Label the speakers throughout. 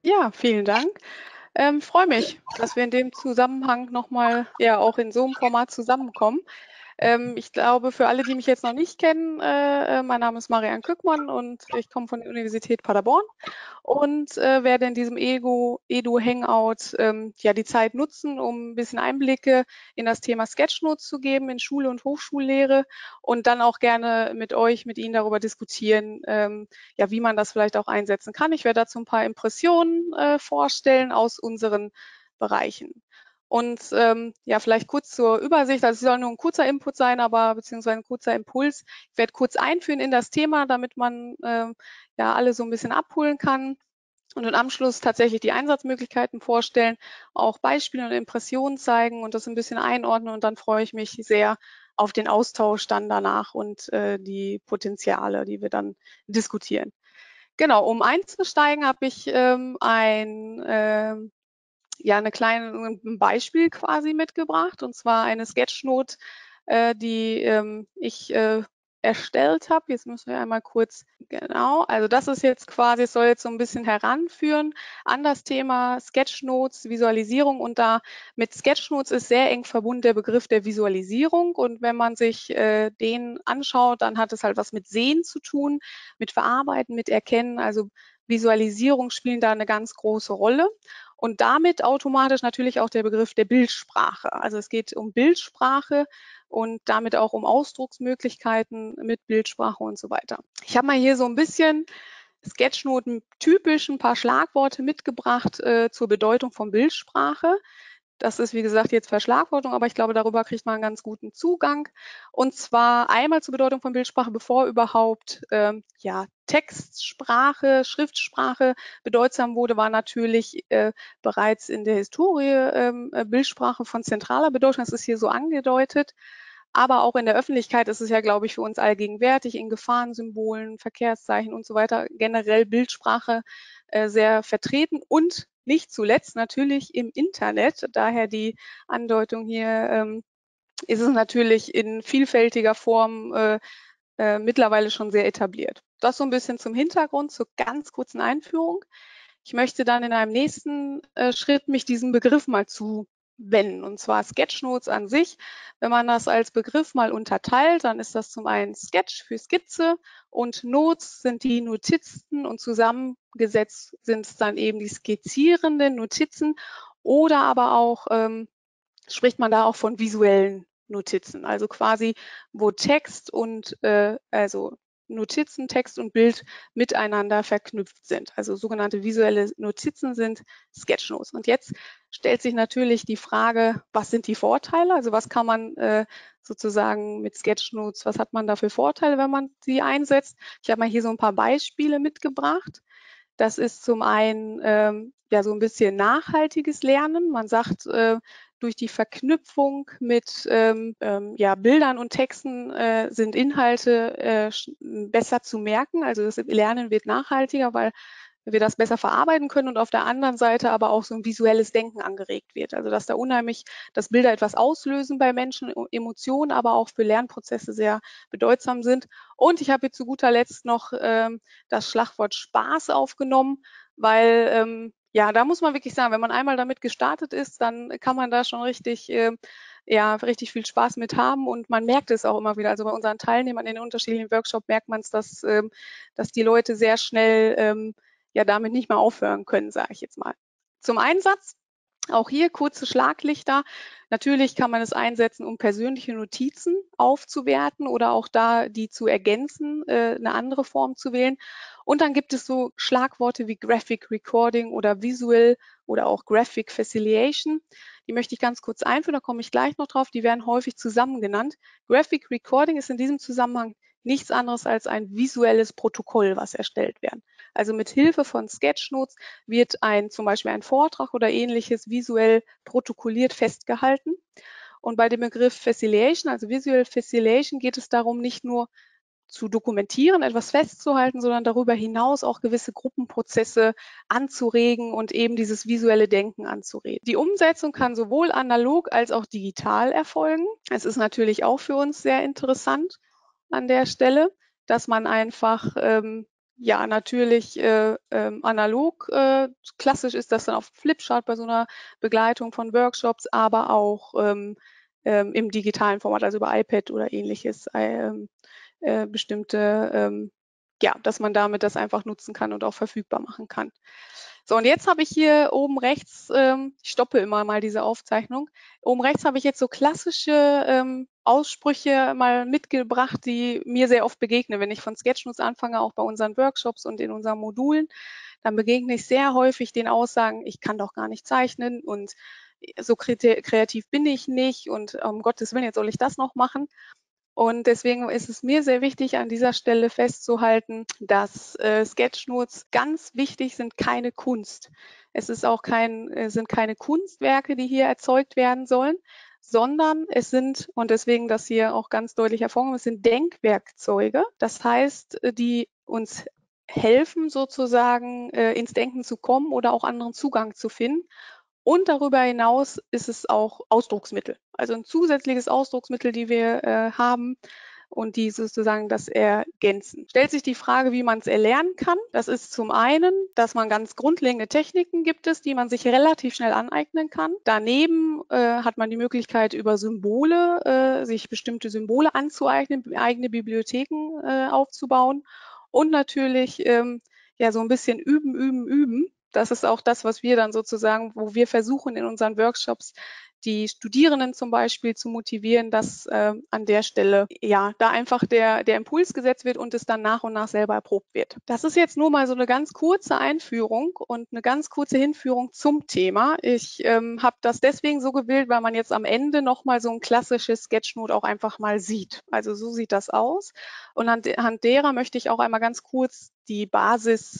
Speaker 1: Ja, vielen Dank. Freue mich, dass wir in dem Zusammenhang nochmal, ja, auch in so einem Format zusammenkommen. Ich glaube, für alle, die mich jetzt noch nicht kennen, mein Name ist Marianne Kückmann und ich komme von der Universität Paderborn und werde in diesem Edu-Hangout ja die Zeit nutzen, um ein bisschen Einblicke in das Thema Sketchnotes zu geben in Schule und Hochschullehre und dann auch gerne mit Ihnen darüber diskutieren, ja, wie man das vielleicht auch einsetzen kann. Ich werde dazu ein paar Impressionen vorstellen aus unseren Bereichen. Und ja, vielleicht kurz zur Übersicht. Also es soll nur ein kurzer Input sein, aber beziehungsweise ein kurzer Impuls. Ich werde kurz einführen in das Thema, damit man ja alle so ein bisschen abholen kann. Und im Anschluss tatsächlich die Einsatzmöglichkeiten vorstellen, auch Beispiele und Impressionen zeigen und das ein bisschen einordnen. Und dann freue ich mich sehr auf den Austausch dann danach und die Potenziale, die wir dann diskutieren. Genau, um einzusteigen, habe ich ja, ein Beispiel quasi mitgebracht, und zwar eine Sketchnote, die ich erstellt habe. Jetzt müssen wir einmal kurz, genau, also das ist jetzt quasi, es soll jetzt so ein bisschen heranführen an das Thema Sketchnotes, Visualisierung, und da mit Sketchnotes ist sehr eng verbunden der Begriff der Visualisierung, und wenn man sich den anschaut, dann hat es halt was mit Sehen zu tun, mit Verarbeiten, mit Erkennen, also Visualisierung spielen da eine ganz große Rolle. Und damit automatisch natürlich auch der Begriff der Bildsprache. Also es geht um Bildsprache und damit auch um Ausdrucksmöglichkeiten mit Bildsprache und so weiter. Ich habe mal hier so ein bisschen Sketchnoten typisch ein paar Schlagworte mitgebracht zur Bedeutung von Bildsprache. Das ist, wie gesagt, jetzt Verschlagwortung, aber ich glaube, darüber kriegt man einen ganz guten Zugang. Und zwar einmal zur Bedeutung von Bildsprache, bevor überhaupt ja, Textsprache, Schriftsprache bedeutsam wurde, war natürlich bereits in der Historie Bildsprache von zentraler Bedeutung. Das ist hier so angedeutet. Aber auch in der Öffentlichkeit ist es ja, glaube ich, für uns allgegenwärtig, in Gefahrensymbolen, Verkehrszeichen und so weiter, generell Bildsprache sehr vertreten und nicht zuletzt natürlich im Internet. Daher die Andeutung hier ist es natürlich in vielfältiger Form mittlerweile schon sehr etabliert. Das so ein bisschen zum Hintergrund, zur ganz kurzen Einführung. Ich möchte dann in einem nächsten Schritt mich diesem Begriff mal zuwenden, und zwar Sketchnotes an sich. Wenn man das als Begriff mal unterteilt, dann ist das zum einen Sketch für Skizze und Notes sind die Notizen, und zusammengesetzt sind es dann eben die skizzierenden Notizen, oder aber auch spricht man da auch von visuellen Notizen, also quasi, wo Text und also Notizen, Text und Bild miteinander verknüpft sind. Also sogenannte visuelle Notizen sind Sketchnotes. Und jetzt stellt sich natürlich die Frage, was sind die Vorteile? Also was kann man sozusagen mit Sketchnotes, was hat man da für Vorteile, wenn man sie einsetzt? Ich habe mal hier so ein paar Beispiele mitgebracht. Das ist zum einen ja so ein bisschen nachhaltiges Lernen. Man sagt, durch die Verknüpfung mit ja, Bildern und Texten sind Inhalte besser zu merken. Also das Lernen wird nachhaltiger, weil wir das besser verarbeiten können, und auf der anderen Seite aber auch so ein visuelles Denken angeregt wird. Also dass da unheimlich, dass Bilder etwas auslösen bei Menschen, Emotionen, aber auch für Lernprozesse sehr bedeutsam sind. Und ich habe jetzt zu guter Letzt noch das Schlagwort Spaß aufgenommen, weil ja, da muss man wirklich sagen, wenn man einmal damit gestartet ist, dann kann man da schon richtig, ja, richtig viel Spaß mit haben, und man merkt es auch immer wieder. Also bei unseren Teilnehmern in den unterschiedlichen Workshops merkt man es, dass die Leute sehr schnell ja damit nicht mehr aufhören können, sage ich jetzt mal. Zum Einsatz. Auch hier kurze Schlaglichter. Natürlich kann man es einsetzen, um persönliche Notizen aufzuwerten oder auch da die zu ergänzen, eine andere Form zu wählen. Und dann gibt es so Schlagworte wie Graphic Recording oder Visual oder auch Graphic Facilitation. Die möchte ich ganz kurz einführen, da komme ich gleich noch drauf. Die werden häufig zusammen genannt. Graphic Recording ist in diesem Zusammenhang nichts anderes als ein visuelles Protokoll, was erstellt wird. Also mit Hilfe von Sketchnotes wird zum Beispiel ein Vortrag oder ähnliches visuell protokolliert festgehalten. Und bei dem Begriff Facilitation, also Visual Facilitation, geht es darum, nicht nur zu dokumentieren, etwas festzuhalten, sondern darüber hinaus auch gewisse Gruppenprozesse anzuregen und eben dieses visuelle Denken anzuregen. Die Umsetzung kann sowohl analog als auch digital erfolgen. Es ist natürlich auch für uns sehr interessant an der Stelle, dass man einfach ja, natürlich analog. Klassisch ist das dann auf Flipchart bei so einer Begleitung von Workshops, aber auch im digitalen Format, also über iPad oder ähnliches, bestimmte, ja, dass man damit das einfach nutzen kann und auch verfügbar machen kann. So, und jetzt habe ich hier oben rechts, ich stoppe immer mal diese Aufzeichnung, oben rechts habe ich jetzt so klassische Aussprüche mal mitgebracht, die mir sehr oft begegnen. Wenn ich von Sketchnotes anfange, auch bei unseren Workshops und in unseren Modulen, dann begegne ich sehr häufig den Aussagen, ich kann doch gar nicht zeichnen und so kreativ bin ich nicht und um Gottes Willen, jetzt soll ich das noch machen. Und deswegen ist es mir sehr wichtig, an dieser Stelle festzuhalten, dass Sketchnotes ganz wichtig sind, keine Kunst. Es ist auch sind keine Kunstwerke, die hier erzeugt werden sollen, sondern es sind, und deswegen das hier auch ganz deutlich hervorgehoben, es sind Denkwerkzeuge. Das heißt, die uns helfen, sozusagen ins Denken zu kommen oder auch anderen Zugang zu finden. Und darüber hinaus ist es auch Ausdrucksmittel, also ein zusätzliches Ausdrucksmittel, die wir haben und die sozusagen das ergänzen. Stellt sich die Frage, wie man es erlernen kann. Das ist zum einen, dass man ganz grundlegende Techniken gibt es, die man sich relativ schnell aneignen kann. Daneben hat man die Möglichkeit, über Symbole sich bestimmte Symbole anzueignen, eigene Bibliotheken aufzubauen und natürlich ja so ein bisschen üben, üben, üben. Das ist auch das, was wir dann sozusagen, wo wir versuchen in unseren Workshops die Studierenden zum Beispiel zu motivieren, dass an der Stelle ja da einfach der Impuls gesetzt wird und es dann nach und nach selber erprobt wird. Das ist jetzt nur mal so eine ganz kurze Einführung und eine ganz kurze Hinführung zum Thema. Ich habe das deswegen so gewählt, weil man jetzt am Ende nochmal so ein klassisches Sketchnote auch einfach mal sieht. Also so sieht das aus. Und anhand derer möchte ich auch einmal ganz kurz die Basis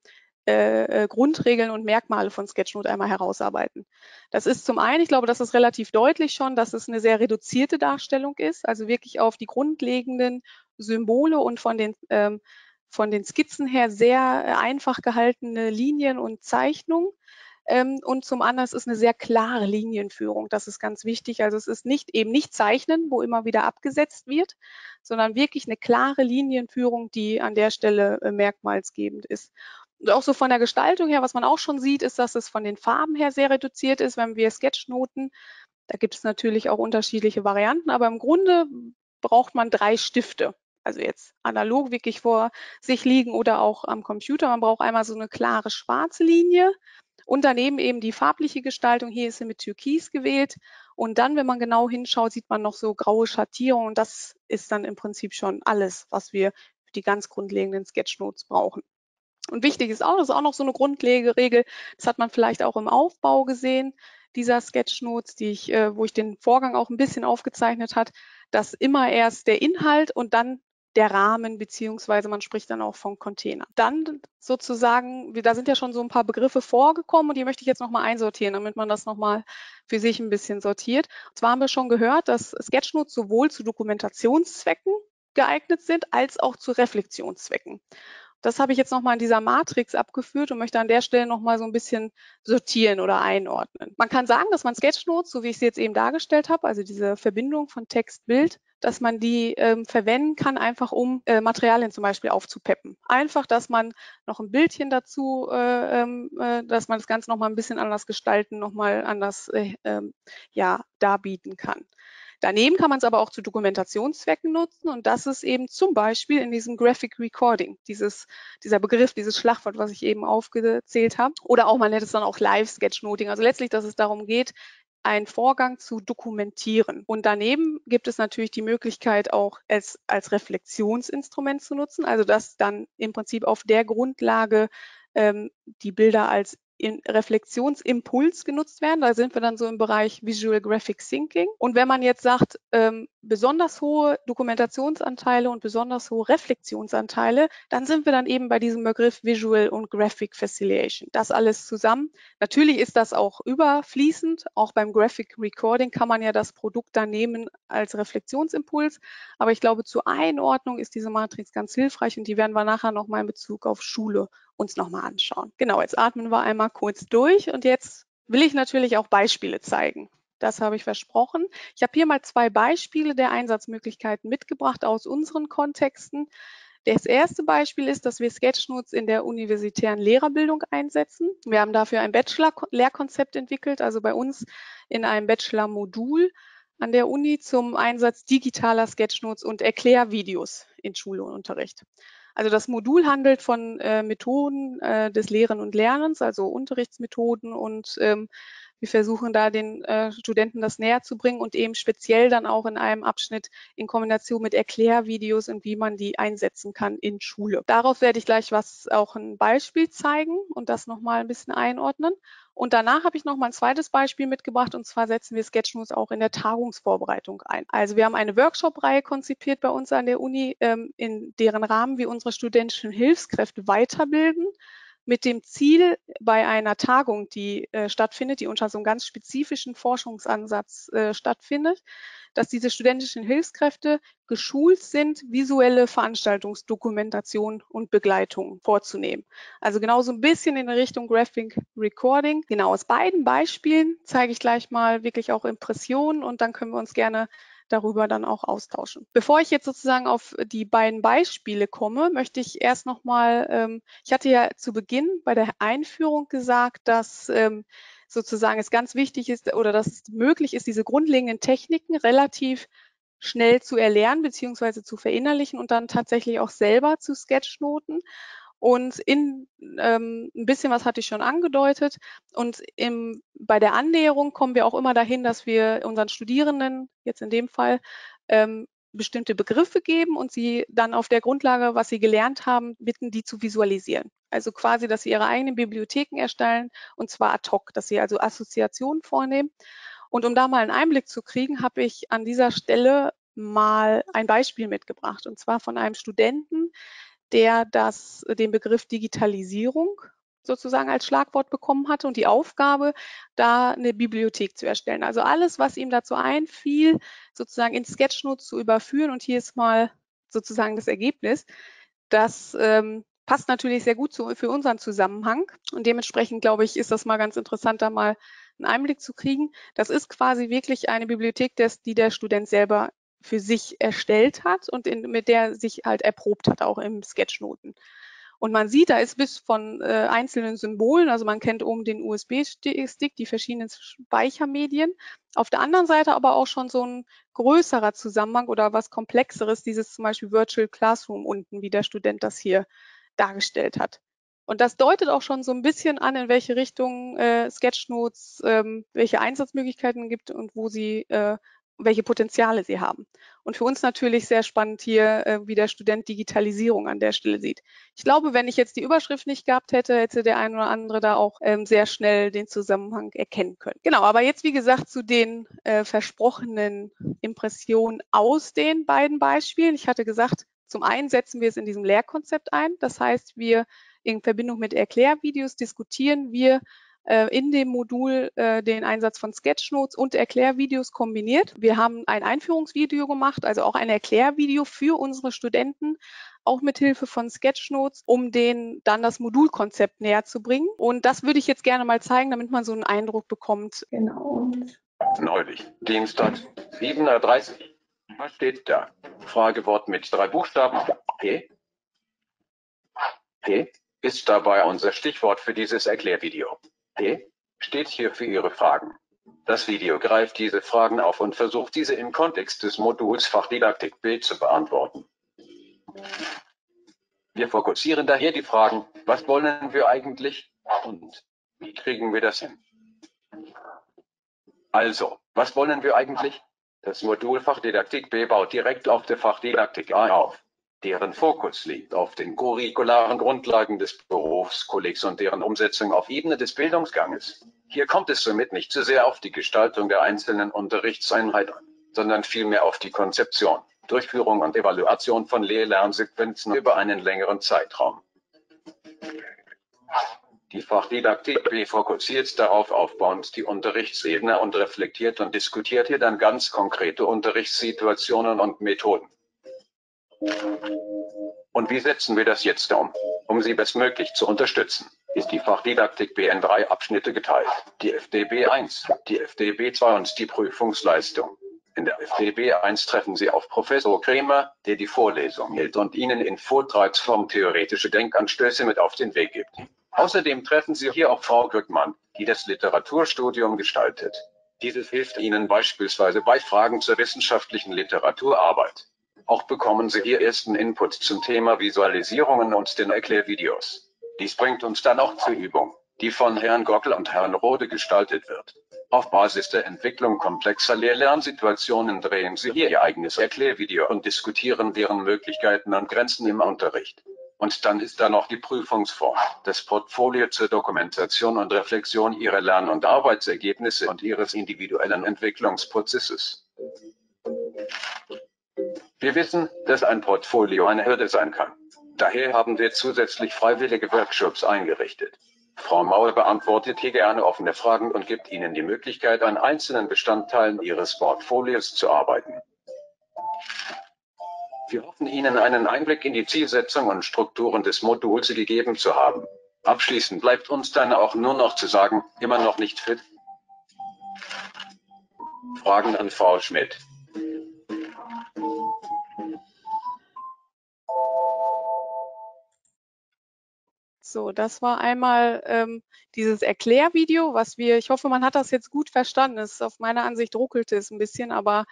Speaker 1: Grundregeln und Merkmale von Sketchnote einmal herausarbeiten. Das ist zum einen, ich glaube, das ist relativ deutlich schon, dass es eine sehr reduzierte Darstellung ist, also wirklich auf die grundlegenden Symbole und von den Skizzen her sehr einfach gehaltene Linien und Zeichnungen. Und zum anderen, es ist eine sehr klare Linienführung. Das ist ganz wichtig. Also es ist eben nicht Zeichnen, wo immer wieder abgesetzt wird, sondern wirklich eine klare Linienführung, die an der Stelle merkmalsgebend ist. Und auch so von der Gestaltung her, was man auch schon sieht, ist, dass es von den Farben her sehr reduziert ist, wenn wir Sketchnoten, da gibt es natürlich auch unterschiedliche Varianten, aber im Grunde braucht man 3 Stifte. Also jetzt analog wirklich vor sich liegen oder auch am Computer. Man braucht einmal so eine klare schwarze Linie und daneben eben die farbliche Gestaltung. Hier ist sie mit Türkis gewählt. Und dann, wenn man genau hinschaut, sieht man noch so graue Schattierungen. Und das ist dann im Prinzip schon alles, was wir für die ganz grundlegenden Sketchnotes brauchen. Und wichtig ist auch, das ist auch noch so eine Grundregel, das hat man vielleicht auch im Aufbau gesehen, dieser Sketchnotes, wo ich den Vorgang auch ein bisschen aufgezeichnet hat, dass immer erst der Inhalt und dann der Rahmen, beziehungsweise man spricht dann auch von Container. Dann sozusagen, da sind ja schon so ein paar Begriffe vorgekommen und die möchte ich jetzt nochmal einsortieren, damit man das nochmal für sich ein bisschen sortiert. Und zwar haben wir schon gehört, dass Sketchnotes sowohl zu Dokumentationszwecken geeignet sind, als auch zu Reflexionszwecken. Das habe ich jetzt nochmal in dieser Matrix abgeführt und möchte an der Stelle nochmal so ein bisschen sortieren oder einordnen. Man kann sagen, dass man Sketchnotes, so wie ich sie jetzt eben dargestellt habe, also diese Verbindung von Text, Bild, dass man die verwenden kann, einfach um Materialien zum Beispiel aufzupeppen. Einfach, dass man noch ein Bildchen dazu, dass man das Ganze nochmal ein bisschen anders gestalten, nochmal anders ja, darbieten kann. Daneben kann man es aber auch zu Dokumentationszwecken nutzen und das ist eben zum Beispiel in diesem Graphic Recording, dieser Begriff, dieses Schlagwort, was ich eben aufgezählt habe. Oder auch, man nennt es dann auch Live-Sketchnoting. Also letztlich, dass es darum geht, einen Vorgang zu dokumentieren. Und daneben gibt es natürlich die Möglichkeit, auch es als Reflexionsinstrument zu nutzen, also dass dann im Prinzip auf der Grundlage die Bilder als Reflexionsimpuls genutzt werden. Da sind wir dann so im Bereich Visual Graphic Thinking. Und wenn man jetzt sagt, besonders hohe Dokumentationsanteile und besonders hohe Reflexionsanteile, dann sind wir dann eben bei diesem Begriff Visual und Graphic Facilitation. Das alles zusammen. Natürlich ist das auch überfließend. Auch beim Graphic Recording kann man ja das Produkt dann nehmen als Reflexionsimpuls. Aber ich glaube, zur Einordnung ist diese Matrix ganz hilfreich und die werden wir nachher nochmal in Bezug auf Schule uns nochmal anschauen. Genau, jetzt atmen wir einmal kurz durch und jetzt will ich natürlich auch Beispiele zeigen. Das habe ich versprochen. Ich habe hier mal 2 Beispiele der Einsatzmöglichkeiten mitgebracht aus unseren Kontexten. Das erste Beispiel ist, dass wir Sketchnotes in der universitären Lehrerbildung einsetzen. Wir haben dafür ein Bachelor-Lehrkonzept entwickelt, also bei uns in einem Bachelor-Modul an der Uni zum Einsatz digitaler Sketchnotes und Erklärvideos in Schule und Unterricht. Also das Modul handelt von Methoden des Lehren und Lernens, also Unterrichtsmethoden, und wir versuchen da den Studenten das näher zu bringen und eben speziell dann auch in einem Abschnitt in Kombination mit Erklärvideos und wie man die einsetzen kann in Schule. Darauf werde ich gleich auch ein Beispiel zeigen und das nochmal ein bisschen einordnen. Und danach habe ich noch mal ein zweites Beispiel mitgebracht, und zwar setzen wir Sketchnotes auch in der Tagungsvorbereitung ein. Also wir haben eine Workshop-Reihe konzipiert bei uns an der Uni, in deren Rahmen wir unsere studentischen Hilfskräfte weiterbilden, mit dem Ziel, bei einer Tagung, die stattfindet, die unter so einem ganz spezifischen Forschungsansatz stattfindet, dass diese studentischen Hilfskräfte geschult sind, visuelle Veranstaltungsdokumentation und Begleitung vorzunehmen. Also genau so ein bisschen in Richtung Graphic Recording. Genau, aus beiden Beispielen zeige ich gleich mal wirklich auch Impressionen, und dann können wir uns gerne darüber dann auch austauschen. Bevor ich jetzt sozusagen auf die beiden Beispiele komme, möchte ich erst nochmal, ich hatte ja zu Beginn bei der Einführung gesagt, dass sozusagen es ganz wichtig ist oder dass es möglich ist, diese grundlegenden Techniken relativ schnell zu erlernen bzw. zu verinnerlichen und dann tatsächlich auch selber zu Sketchnoten. Und ein bisschen was hatte ich schon angedeutet. Und bei der Annäherung kommen wir auch immer dahin, dass wir unseren Studierenden, jetzt in dem Fall, bestimmte Begriffe geben und sie dann auf der Grundlage, was sie gelernt haben, bitten, die zu visualisieren. Also quasi, dass sie ihre eigenen Bibliotheken erstellen, und zwar ad hoc, dass sie also Assoziationen vornehmen. Und um da mal einen Einblick zu kriegen, habe ich an dieser Stelle mal ein Beispiel mitgebracht, und zwar von einem Studenten, der den Begriff Digitalisierung sozusagen als Schlagwort bekommen hatte und die Aufgabe, da eine Bibliothek zu erstellen. Also alles, was ihm dazu einfiel, sozusagen in Sketchnotes zu überführen. Und hier ist mal sozusagen das Ergebnis. Das passt natürlich sehr gut für unseren Zusammenhang. Und dementsprechend, glaube ich, ist das mal ganz interessant, da mal einen Einblick zu kriegen. Das ist quasi wirklich eine Bibliothek, die der Student selber für sich erstellt hat und mit der sich halt erprobt hat, auch im Sketchnoten. Und man sieht, da ist bis von einzelnen Symbolen, also man kennt oben den USB-Stick, die verschiedenen Speichermedien. Auf der anderen Seite aber auch schon so ein größerer Zusammenhang oder was Komplexeres, dieses zum Beispiel Virtual Classroom unten, wie der Student das hier dargestellt hat. Und das deutet auch schon so ein bisschen an, in welche Richtung Sketchnotes, welche Einsatzmöglichkeiten gibt und welche Potenziale sie haben. Und für uns natürlich sehr spannend hier, wie der Student Digitalisierung an der Stelle sieht. Ich glaube, wenn ich jetzt die Überschrift nicht gehabt hätte, hätte der ein oder andere da auch sehr schnell den Zusammenhang erkennen können. Genau, aber jetzt wie gesagt zu den versprochenen Impressionen aus den beiden Beispielen. Ich hatte gesagt, zum einen setzen wir es in diesem Lehrkonzept ein. Das heißt, wir in Verbindung mit Erklärvideos diskutieren wir in dem Modul den Einsatz von Sketchnotes und Erklärvideos kombiniert. Wir haben ein Einführungsvideo gemacht, also auch ein Erklärvideo für unsere Studenten, auch mit Hilfe von Sketchnotes, um denen dann das Modulkonzept näher zu bringen. Und das würde ich jetzt gerne mal zeigen, damit man so einen Eindruck bekommt.
Speaker 2: Genau. Neulich, Dienstag, 7:30 Uhr. Was steht da? Fragewort mit 3 Buchstaben. P. P ist dabei unser Stichwort für dieses Erklärvideo. P steht hier für Ihre Fragen. Das Video greift diese Fragen auf und versucht, diese im Kontext des Moduls Fachdidaktik B zu beantworten. Wir fokussieren daher die Fragen, was wollen wir eigentlich und wie kriegen wir das hin? Also, was wollen wir eigentlich? Das Modul Fachdidaktik B baut direkt auf der Fachdidaktik A auf. Deren Fokus liegt auf den curricularen Grundlagen des Berufskollegs und deren Umsetzung auf Ebene des Bildungsganges. Hier kommt es somit nicht zu sehr auf die Gestaltung der einzelnen Unterrichtseinheit an, sondern vielmehr auf die Konzeption, Durchführung und Evaluation von Lehr-Lernsequenzen über einen längeren Zeitraum. Die Fachdidaktik B fokussiert darauf aufbauend die Unterrichtsebene und reflektiert und diskutiert hier dann ganz konkrete Unterrichtssituationen und Methoden. Und wie setzen wir das jetzt um? Um Sie bestmöglich zu unterstützen, ist die Fachdidaktik B in 3 Abschnitte geteilt. Die FDB 1, die FDB 2 und die Prüfungsleistung. In der FDB 1 treffen Sie auf Professor Kremer, der die Vorlesung hält und Ihnen in Vortragsform theoretische Denkanstöße mit auf den Weg gibt. Außerdem treffen Sie hier auch Frau Glückmann, die das Literaturstudium gestaltet. Dieses hilft Ihnen beispielsweise bei Fragen zur wissenschaftlichen Literaturarbeit. Auch bekommen Sie hier ersten Input zum Thema Visualisierungen und den Erklärvideos. Dies bringt uns dann auch zur Übung, die von Herrn Gockel und Herrn Rode gestaltet wird. Auf Basis der Entwicklung komplexer Lehr-Lernsituationen drehen Sie hier Ihr eigenes Erklärvideo und diskutieren deren Möglichkeiten und Grenzen im Unterricht. Und dann ist da noch die Prüfungsform, das Portfolio zur Dokumentation und Reflexion Ihrer Lern- und Arbeitsergebnisse und Ihres individuellen Entwicklungsprozesses. Wir wissen, dass ein Portfolio eine Hürde sein kann. Daher haben wir zusätzlich freiwillige Workshops eingerichtet. Frau Mauer beantwortet hier gerne offene Fragen und gibt Ihnen die Möglichkeit, an einzelnen Bestandteilen Ihres Portfolios zu arbeiten. Wir hoffen, Ihnen einen Einblick in die Zielsetzung und Strukturen des Moduls gegeben zu haben. Abschließend bleibt uns dann auch nur noch zu sagen, immer noch nicht fit? Fragen an Frau Schmidt.
Speaker 1: So, das war einmal dieses Erklärvideo, was ich hoffe, man hat das jetzt gut verstanden. Auf meiner Ansicht ruckelte es ein bisschen, aber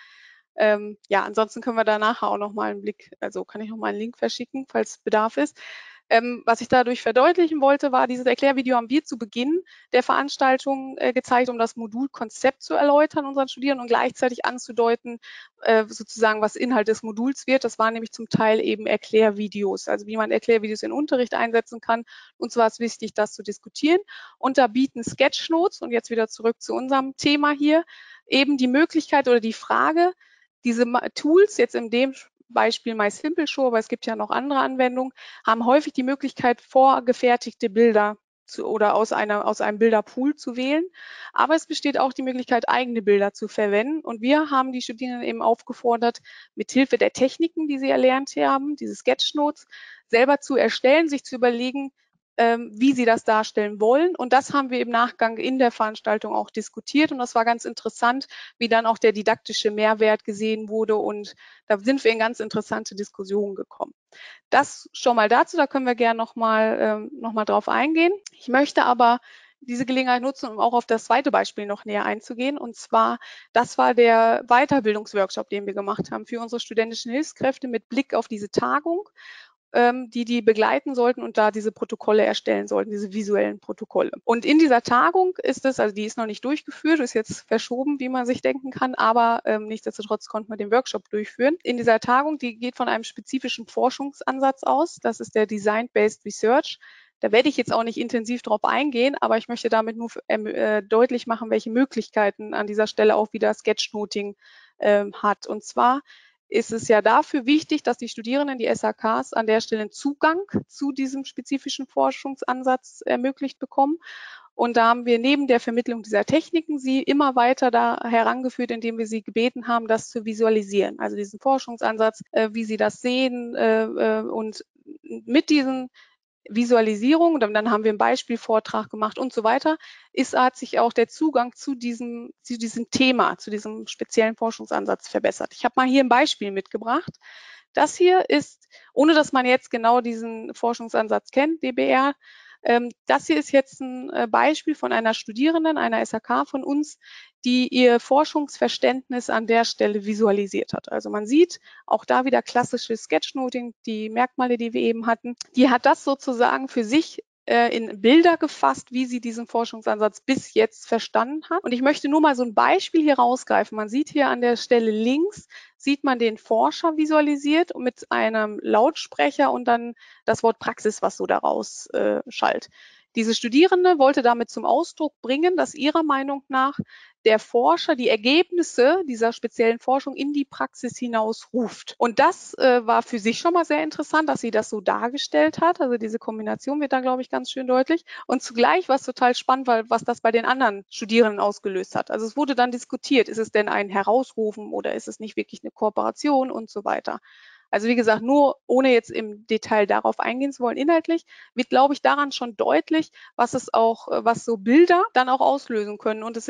Speaker 1: ja, ansonsten können wir da nachher auch noch mal einen Blick, also kann ich noch mal einen Link verschicken, falls Bedarf ist. Was ich dadurch verdeutlichen wollte, war, dieses Erklärvideo haben wir zu Beginn der Veranstaltung gezeigt, um das Modulkonzept zu erläutern unseren Studierenden und gleichzeitig anzudeuten, sozusagen, was Inhalt des Moduls wird. Das waren nämlich zum Teil eben Erklärvideos, also wie man Erklärvideos in Unterricht einsetzen kann. Uns war es wichtig, das zu diskutieren. Und da bieten Sketchnotes, und jetzt wieder zurück zu unserem Thema hier, eben die Möglichkeit oder die Frage, diese Tools, jetzt in dem Beispiel MySimple-Show, aber es gibt ja noch andere Anwendungen, haben häufig die Möglichkeit, vorgefertigte Bilder oder aus einem Bilderpool zu wählen. Aber es besteht auch die Möglichkeit, eigene Bilder zu verwenden. Und wir haben die Studierenden eben aufgefordert, mithilfe der Techniken, die sie erlernt haben, diese Sketchnotes, selber zu erstellen, sich zu überlegen, wie sie das darstellen wollen. Und das haben wir im Nachgang in der Veranstaltung auch diskutiert. Und das war ganz interessant, wie dann auch der didaktische Mehrwert gesehen wurde. Und da sind wir in ganz interessante Diskussionen gekommen. Das schon mal dazu, da können wir gerne noch mal drauf eingehen. Ich möchte aber diese Gelegenheit nutzen, um auch auf das zweite Beispiel noch näher einzugehen. Und zwar, das war der Weiterbildungsworkshop, den wir gemacht haben für unsere studentischen Hilfskräfte mit Blick auf diese Tagung, die begleiten sollten und da diese Protokolle erstellen sollten, diese visuellen Protokolle. Und in dieser Tagung ist es, also die ist noch nicht durchgeführt, ist jetzt verschoben, wie man sich denken kann, aber nichtsdestotrotz konnten wir den Workshop durchführen. In dieser Tagung, die geht von einem spezifischen Forschungsansatz aus, das ist der Design-Based Research. Da werde ich jetzt auch nicht intensiv drauf eingehen, aber ich möchte damit nur deutlich machen, welche Möglichkeiten an dieser Stelle auch wieder Sketchnoting hat. Und zwar ist es ja dafür wichtig, dass die Studierenden, die SAKs, an der Stelle einen Zugang zu diesem spezifischen Forschungsansatz ermöglicht bekommen. Und da haben wir neben der Vermittlung dieser Techniken sie immer weiter da herangeführt, indem wir sie gebeten haben, das zu visualisieren. Also diesen Forschungsansatz, wie sie das sehen und mit diesen Visualisierung, dann haben wir einen Beispielvortrag gemacht und so weiter, hat sich auch der Zugang zu diesem Thema, zu diesem speziellen Forschungsansatz verbessert. Ich habe mal hier ein Beispiel mitgebracht. Das hier ist, ohne dass man jetzt genau diesen Forschungsansatz kennt, DBR, das hier ist jetzt ein Beispiel von einer Studierenden, einer SAK von uns, die ihr Forschungsverständnis an der Stelle visualisiert hat. Also man sieht auch da wieder klassisches Sketchnoting, die Merkmale, die wir eben hatten. Die hat das sozusagen für sich in Bilder gefasst, wie sie diesen Forschungsansatz bis jetzt verstanden hat. Und ich möchte nur mal so ein Beispiel hier rausgreifen. Man sieht hier an der Stelle links, sieht man den Forscher visualisiert mit einem Lautsprecher und dann das Wort Praxis, was so daraus schallt. Diese Studierende wollte damit zum Ausdruck bringen, dass ihrer Meinung nach der Forscher die Ergebnisse dieser speziellen Forschung in die Praxis hinaus ruft. Und das war für sich schon mal sehr interessant, dass sie das so dargestellt hat. Also diese Kombination wird da, glaube ich, ganz schön deutlich. Und zugleich war es total spannend, weil was das bei den anderen Studierenden ausgelöst hat. Also es wurde dann diskutiert, ist es denn ein Herausrufen oder ist es nicht wirklich eine Kooperation und so weiter. Also wie gesagt, nur ohne jetzt im Detail darauf eingehen zu wollen, inhaltlich wird, glaube ich, daran schon deutlich, was so Bilder dann auch auslösen können. Und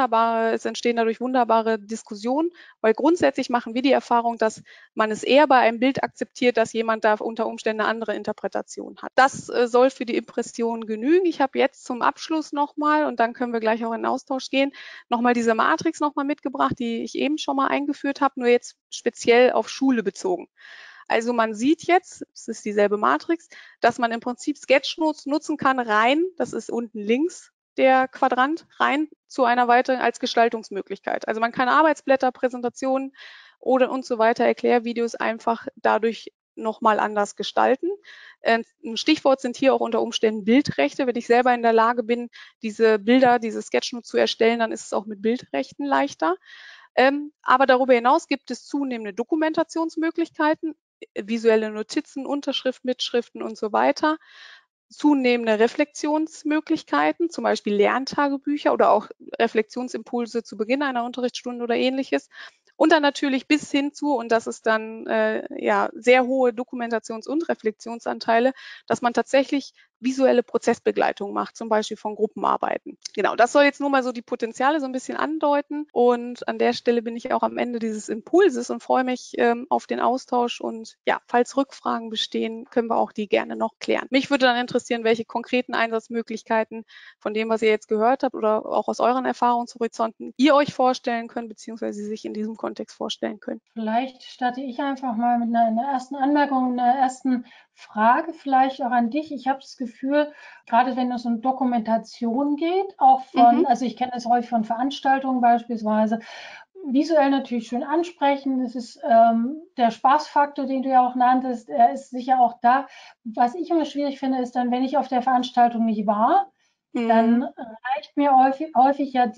Speaker 1: es entstehen dadurch wunderbare Diskussionen, weil grundsätzlich machen wir die Erfahrung, dass man es eher bei einem Bild akzeptiert, dass jemand da unter Umständen eine andere Interpretation hat. Das soll für die Impression genügen. Ich habe jetzt zum Abschluss nochmal, und dann können wir gleich auch in den Austausch gehen, nochmal diese Matrix nochmal mitgebracht, die ich eben schon mal eingeführt habe, nur jetzt speziell auf Schule bezogen. Also man sieht jetzt, es ist dieselbe Matrix, dass man im Prinzip Sketchnotes nutzen kann, rein, das ist unten links der Quadrant, rein zu einer weiteren als Gestaltungsmöglichkeit. Also man kann Arbeitsblätter, Präsentationen oder und so weiter, Erklärvideos einfach dadurch nochmal anders gestalten. Ein Stichwort sind hier auch unter Umständen Bildrechte. Wenn ich selber in der Lage bin, diese Bilder, diese Sketchnotes zu erstellen, dann ist es auch mit Bildrechten leichter. Aber darüber hinaus gibt es zunehmende Dokumentationsmöglichkeiten, visuelle Notizen, Unterschrift, Mitschriften und so weiter. Zunehmende Reflexionsmöglichkeiten, zum Beispiel Lerntagebücher oder auch Reflexionsimpulse zu Beginn einer Unterrichtsstunde oder ähnliches. Und dann natürlich bis hin zu, und das ist dann ja sehr hohe Dokumentations- und Reflexionsanteile, dass man tatsächlich visuelle Prozessbegleitung macht, zum Beispiel von Gruppenarbeiten. Genau, das soll jetzt nur mal so die Potenziale so ein bisschen andeuten. Und an der Stelle bin ich auch am Ende dieses Impulses und freue mich auf den Austausch. Und ja, falls Rückfragen bestehen, können wir auch die gerne noch klären. Mich würde dann interessieren, welche konkreten Einsatzmöglichkeiten von dem, was ihr jetzt gehört habt oder auch aus euren Erfahrungshorizonten ihr euch vorstellen könnt, beziehungsweise sich in diesem Kontext vorstellen könnt.
Speaker 3: Vielleicht starte ich einfach mal mit einer ersten Anmerkung, einer ersten Frage vielleicht auch an dich. Ich habe das Gefühl, gerade wenn es um Dokumentation geht, auch von, also ich kenne das häufig von Veranstaltungen beispielsweise, visuell natürlich schön ansprechen. Das ist der Spaßfaktor, den du ja auch nanntest, er ist sicher auch da. Was ich immer schwierig finde, ist dann, wenn ich auf der Veranstaltung nicht war, dann reicht mir häufig ja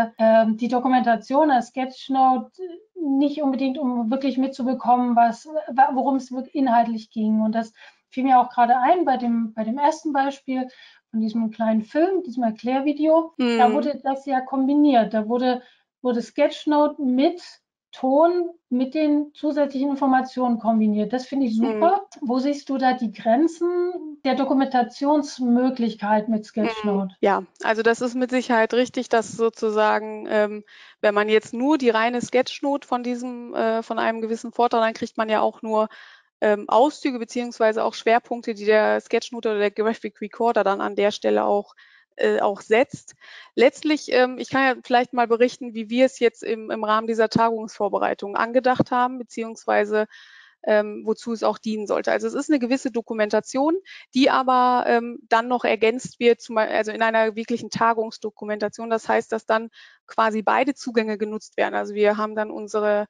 Speaker 3: die Dokumentation als Sketchnote nicht unbedingt, um wirklich mitzubekommen, worum es inhaltlich ging. Und das fiel mir auch gerade ein bei dem ersten Beispiel von diesem kleinen Film, diesem Erklärvideo. Da wurde das ja kombiniert. Da wurde Sketchnote mit Ton mit den zusätzlichen Informationen kombiniert. Das finde ich super. Wo siehst du da die Grenzen der Dokumentationsmöglichkeit mit Sketchnote?
Speaker 1: Ja, also das ist mit Sicherheit richtig, dass sozusagen, wenn man jetzt nur die reine Sketchnote von einem gewissen Vortrag, dann kriegt man ja auch nur Auszüge beziehungsweise auch Schwerpunkte, die der Sketchnote oder der Graphic Recorder dann an der Stelle auch setzt. Letztlich, ich kann ja vielleicht mal berichten, wie wir es jetzt im Rahmen dieser Tagungsvorbereitung angedacht haben, beziehungsweise wozu es auch dienen sollte. Also es ist eine gewisse Dokumentation, die aber dann noch ergänzt wird, also in einer wirklichen Tagungsdokumentation. Das heißt, dass dann quasi beide Zugänge genutzt werden. Also wir haben dann unsere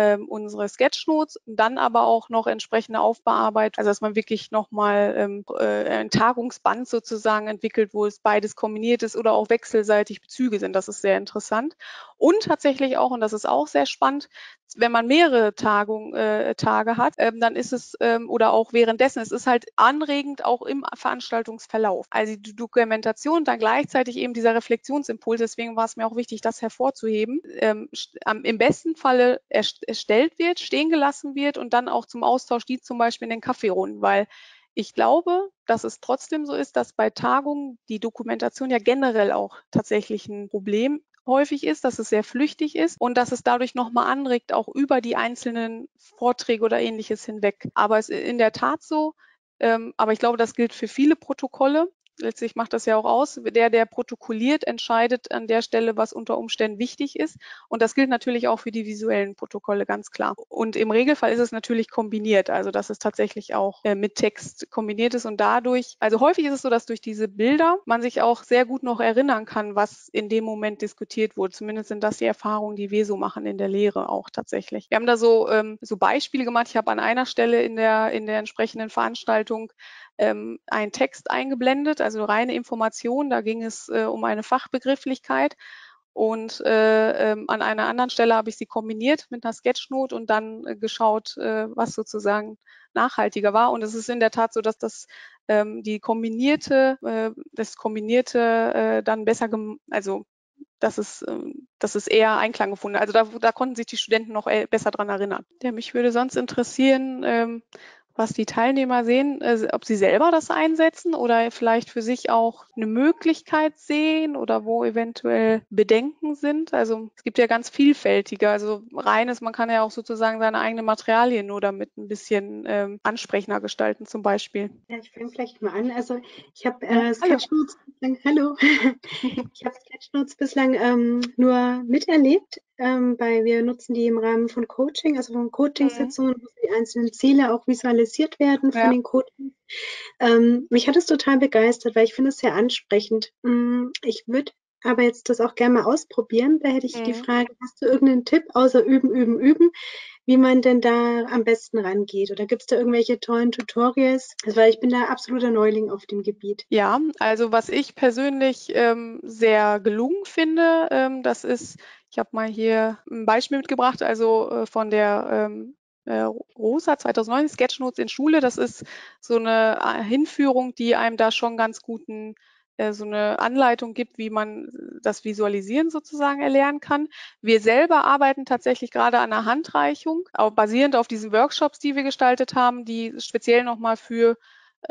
Speaker 1: Sketchnotes, dann aber auch noch entsprechende Aufbearbeitung, also dass man wirklich nochmal ein Tagungsband sozusagen entwickelt, wo es beides kombiniert ist oder auch wechselseitig Bezüge sind. Das ist sehr interessant. Und tatsächlich auch, und das ist auch sehr spannend, wenn man mehrere Tage hat, dann ist es, oder auch währenddessen, es ist halt anregend auch im Veranstaltungsverlauf. Also die Dokumentation, dann gleichzeitig eben dieser Reflexionsimpuls, deswegen war es mir auch wichtig, das hervorzuheben, im besten Falle erstellt wird, stehen gelassen wird und dann auch zum Austausch dient, zum Beispiel in den Kaffeerunden, weil ich glaube, dass es trotzdem so ist, dass bei Tagungen die Dokumentation ja generell auch tatsächlich ein Problem häufig ist, dass es sehr flüchtig ist und dass es dadurch nochmal anregt, auch über die einzelnen Vorträge oder ähnliches hinweg. Aber es ist in der Tat so, aber ich glaube, das gilt für viele Protokolle. Letztlich macht das ja auch aus. Der protokolliert, entscheidet an der Stelle, was unter Umständen wichtig ist. Und das gilt natürlich auch für die visuellen Protokolle, ganz klar. Und im Regelfall ist es natürlich kombiniert, also dass es tatsächlich auch mit Text kombiniert ist. Und dadurch, also häufig ist es so, dass durch diese Bilder man sich auch sehr gut noch erinnern kann, was in dem Moment diskutiert wurde. Zumindest sind das die Erfahrungen, die wir so machen in der Lehre auch tatsächlich. Wir haben da so Beispiele gemacht. Ich habe an einer Stelle in der entsprechenden Veranstaltung einen Text eingeblendet, also reine Information. Da ging es um eine Fachbegrifflichkeit. Und an einer anderen Stelle habe ich sie kombiniert mit einer Sketchnote und dann geschaut, was sozusagen nachhaltiger war. Und es ist in der Tat so, dass das kombinierte dann besser, also das ist eher Einklang gefunden. Also da konnten sich die Studenten noch besser dran erinnern. Mich würde sonst interessieren, was die Teilnehmer sehen, ob sie selber das einsetzen oder vielleicht für sich auch eine Möglichkeit sehen oder wo eventuell Bedenken sind. Also es gibt ja ganz vielfältige, also reines, man kann ja auch sozusagen seine eigenen Materialien nur damit ein bisschen ansprechender gestalten zum Beispiel.
Speaker 4: Ja, ich fange vielleicht mal an. Also ich habe
Speaker 3: Sketchnotes
Speaker 4: bislang, hallo, ich habe Sketchnotes bislang nur miterlebt, weil wir nutzen die im Rahmen von Coaching, also von Coachingsitzungen, wo die einzelnen Ziele auch visualisiert werden von den Coachings. Mich hat es total begeistert, weil ich finde es sehr ansprechend. Ich würde aber jetzt das auch gerne mal ausprobieren. Da hätte ich die Frage, hast du irgendeinen Tipp außer üben, üben, üben, wie man denn da am besten rangeht? Oder gibt es da irgendwelche tollen Tutorials? Also, weil ich bin da absoluter Neuling auf dem Gebiet.
Speaker 1: Ja, also was ich persönlich sehr gelungen finde, das ist, ich habe mal hier ein Beispiel mitgebracht, also von der Rosa 2009, Sketchnotes in Schule. Das ist so eine Hinführung, die einem da schon ganz guten so eine Anleitung gibt, wie man das Visualisieren sozusagen erlernen kann. Wir selber arbeiten tatsächlich gerade an einer Handreichung, auch basierend auf diesen Workshops, die wir gestaltet haben, die speziell nochmal für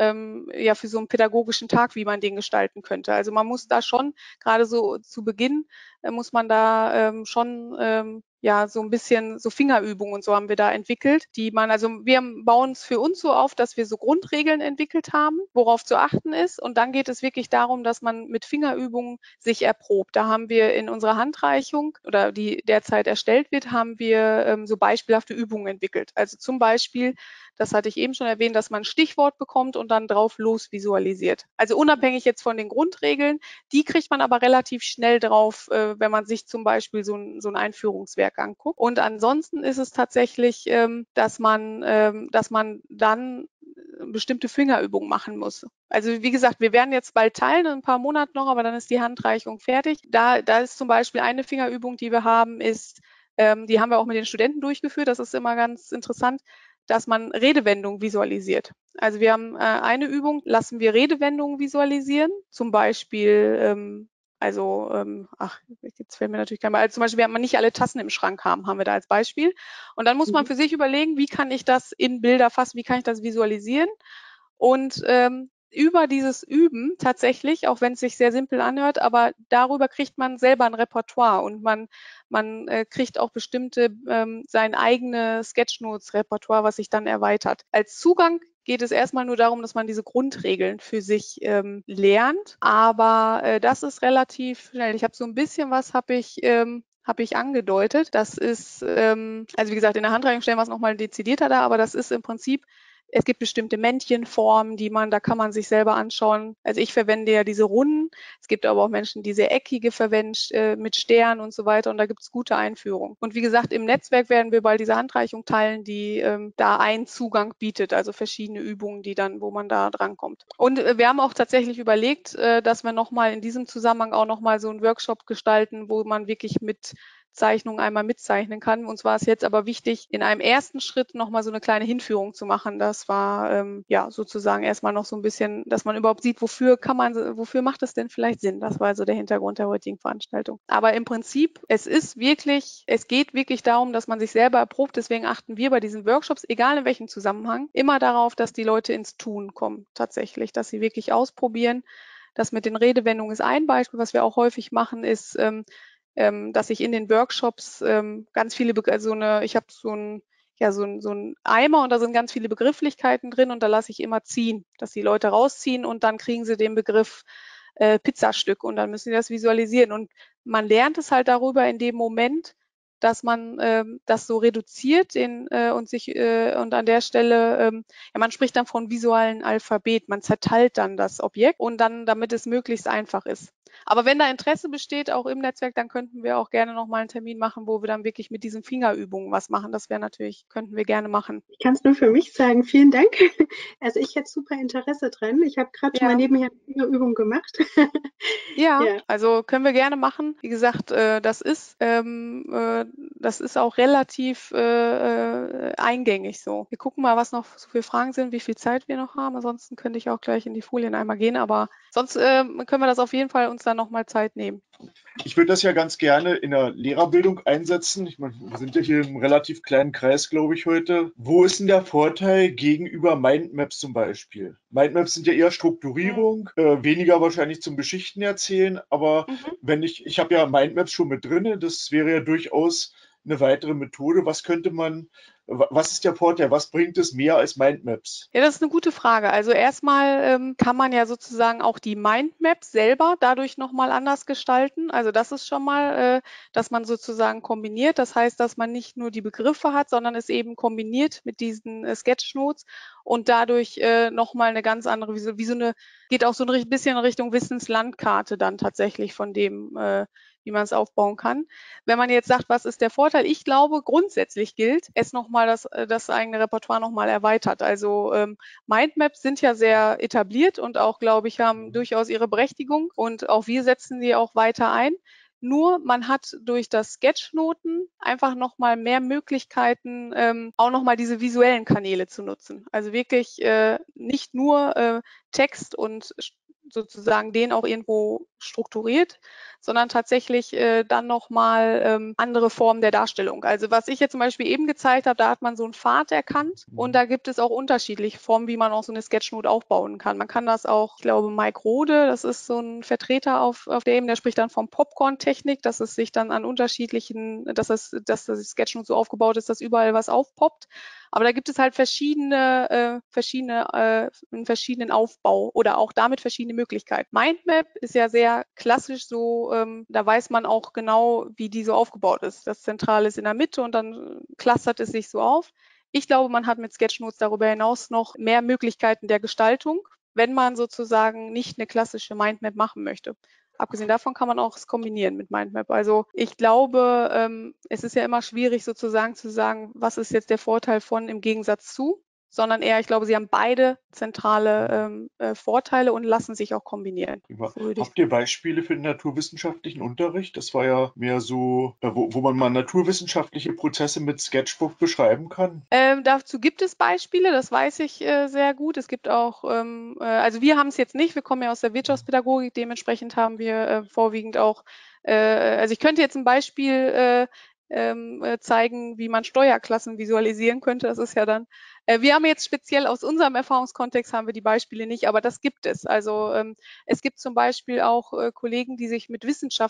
Speaker 1: so einen pädagogischen Tag, wie man den gestalten könnte. Also man muss da schon, gerade so zu Beginn, muss man da schon so ein bisschen so Fingerübungen und so haben wir da entwickelt, also wir bauen es für uns so auf, dass wir so Grundregeln entwickelt haben, worauf zu achten ist. Und dann geht es wirklich darum, dass man mit Fingerübungen sich erprobt. Da haben wir in unserer Handreichung oder die derzeit erstellt wird, haben wir so beispielhafte Übungen entwickelt. Also zum Beispiel, das hatte ich eben schon erwähnt, dass man ein Stichwort bekommt und dann drauf los visualisiert. Also unabhängig jetzt von den Grundregeln, die kriegt man aber relativ schnell drauf, wenn man sich zum Beispiel so ein Einführungswerk anguckt. Und ansonsten ist es tatsächlich, dass man dann bestimmte Fingerübungen machen muss. Also wie gesagt, wir werden jetzt bald teilen, in ein paar Monaten noch, aber dann ist die Handreichung fertig. Da ist zum Beispiel eine Fingerübung, die wir haben, die haben wir auch mit den Studenten durchgeführt. Das ist immer ganz interessant, dass man Redewendungen visualisiert. Also wir haben eine Übung, lassen wir Redewendungen visualisieren, zum Beispiel, jetzt fällt mir natürlich kein Beispiel. Also zum Beispiel, wenn man nicht alle Tassen im Schrank haben wir da als Beispiel. Und dann muss man für sich überlegen, wie kann ich das in Bilder fassen, wie kann ich das visualisieren? Und über dieses Üben tatsächlich, auch wenn es sich sehr simpel anhört, aber darüber kriegt man selber ein Repertoire und man kriegt auch sein eigenes Sketchnotes-Repertoire, was sich dann erweitert. Als Zugang geht es erstmal nur darum, dass man diese Grundregeln für sich lernt, aber das ist relativ schnell. Ich habe so ein bisschen was habe ich angedeutet. Das ist, also wie gesagt, in der Handreichung stellen wir es nochmal dezidierter da, aber das ist im Prinzip, es gibt bestimmte Männchenformen, da kann man sich selber anschauen. Also ich verwende ja diese Runden. Es gibt aber auch Menschen, die sehr eckige verwenden, mit Sternen und so weiter. Und da gibt es gute Einführungen. Und wie gesagt, im Netzwerk werden wir bald diese Handreichung teilen, die da einen Zugang bietet, also verschiedene Übungen, wo man da drankommt. Und wir haben auch tatsächlich überlegt, dass wir nochmal in diesem Zusammenhang auch nochmal so einen Workshop gestalten, wo man wirklich mit Zeichnung einmal mitzeichnen kann. Uns war es jetzt aber wichtig, in einem ersten Schritt nochmal so eine kleine Hinführung zu machen. Das war sozusagen erstmal noch so ein bisschen, dass man überhaupt sieht, wofür macht es denn vielleicht Sinn? Das war also der Hintergrund der heutigen Veranstaltung. Aber im Prinzip, es geht wirklich darum, dass man sich selber erprobt. Deswegen achten wir bei diesen Workshops, egal in welchem Zusammenhang, immer darauf, dass die Leute ins Tun kommen, tatsächlich, dass sie wirklich ausprobieren. Das mit den Redewendungen ist ein Beispiel. Was wir auch häufig machen, ist, dass ich in den Workshops ganz viele, ich habe so ein Eimer und da sind ganz viele Begrifflichkeiten drin und da lasse ich immer ziehen, dass die Leute rausziehen und dann kriegen sie den Begriff Pizzastück und dann müssen sie das visualisieren. Und man lernt es halt darüber in dem Moment, dass man das so reduziert und an der Stelle, man spricht dann von visuellen Alphabet, man zerteilt dann das Objekt und dann, damit es möglichst einfach ist. Aber wenn da Interesse besteht, auch im Netzwerk, dann könnten wir auch gerne nochmal einen Termin machen, wo wir dann wirklich mit diesen Fingerübungen was machen. Könnten wir gerne machen.
Speaker 4: Ich kann es nur für mich sagen, vielen Dank. Also ich hätte super Interesse dran. Ich habe gerade schon mal nebenher eine Fingerübung gemacht.
Speaker 1: Ja, also können wir gerne machen. Wie gesagt, das ist auch relativ eingängig so. Wir gucken mal, was noch so für Fragen sind, wie viel Zeit wir noch haben. Ansonsten könnte ich auch gleich in die Folien einmal gehen, aber sonst können wir das auf jeden Fall uns dann nochmal Zeit nehmen.
Speaker 5: Ich würde das ja ganz gerne in der Lehrerbildung einsetzen. Ich meine, wir sind ja hier im relativ kleinen Kreis, glaube ich, heute. Wo ist denn der Vorteil gegenüber Mindmaps zum Beispiel? Mindmaps sind ja eher Strukturierung, weniger wahrscheinlich zum Geschichten erzählen, aber wenn ich habe ja Mindmaps schon mit drin, das wäre ja durchaus eine weitere Methode. Was ist der Vorteil? Was bringt es mehr als Mindmaps?
Speaker 1: Ja, das ist eine gute Frage. Also erstmal kann man ja sozusagen auch die Mindmap selber dadurch nochmal anders gestalten. Also das ist schon mal, dass man sozusagen kombiniert. Das heißt, dass man nicht nur die Begriffe hat, sondern es eben kombiniert mit diesen Sketchnotes und dadurch nochmal eine ganz andere, geht auch so ein bisschen in Richtung Wissenslandkarte dann tatsächlich von dem, wie man es aufbauen kann. Wenn man jetzt sagt, was ist der Vorteil? Ich glaube, grundsätzlich gilt, es nochmal das eigene Repertoire nochmal erweitert. Also Mindmaps sind ja sehr etabliert und auch, glaube ich, haben durchaus ihre Berechtigung und auch wir setzen sie auch weiter ein. Nur man hat durch das Sketchnoten einfach nochmal mehr Möglichkeiten, auch nochmal diese visuellen Kanäle zu nutzen. Also wirklich nicht nur Text und sozusagen den auch irgendwo strukturiert, sondern tatsächlich dann nochmal andere Formen der Darstellung. Also was ich jetzt zum Beispiel eben gezeigt habe, da hat man so einen Pfad erkannt und da gibt es auch unterschiedliche Formen, wie man auch so eine Sketchnote aufbauen kann. Man kann das auch, ich glaube, Mike Rode, das ist so ein Vertreter auf der Ebene, der spricht dann vom Popcorn-Technik, dass es sich dann an unterschiedlichen, dass die Sketchnote so aufgebaut ist, dass überall was aufpoppt. Aber da gibt es halt einen verschiedenen Aufbau oder auch damit verschiedene Möglichkeiten. Mindmap ist ja sehr klassisch so, da weiß man auch genau, wie die so aufgebaut ist. Das Zentrale ist in der Mitte und dann clustert es sich so auf. Ich glaube, man hat mit Sketchnotes darüber hinaus noch mehr Möglichkeiten der Gestaltung, wenn man sozusagen nicht eine klassische Mindmap machen möchte. Abgesehen davon kann man auch es kombinieren mit Mindmap. Also ich glaube, es ist ja immer schwierig sozusagen zu sagen, was ist jetzt der Vorteil von im Gegensatz zu, sondern eher, ich glaube, sie haben beide zentrale Vorteile und lassen sich auch kombinieren. So
Speaker 5: Habt ihr Beispiele für den naturwissenschaftlichen Unterricht? Das war ja mehr so, wo man mal naturwissenschaftliche Prozesse mit Sketchbook beschreiben kann.
Speaker 1: Dazu gibt es Beispiele, das weiß ich sehr gut. Es gibt auch, also wir haben es jetzt nicht, wir kommen ja aus der Wirtschaftspädagogik, dementsprechend haben wir vorwiegend auch, also ich könnte jetzt ein Beispiel zeigen, wie man Steuerklassen visualisieren könnte. Das ist ja dann, wir haben jetzt speziell aus unserem Erfahrungskontext haben wir die Beispiele nicht, aber das gibt es. Also es gibt zum Beispiel auch Kollegen, die sich mit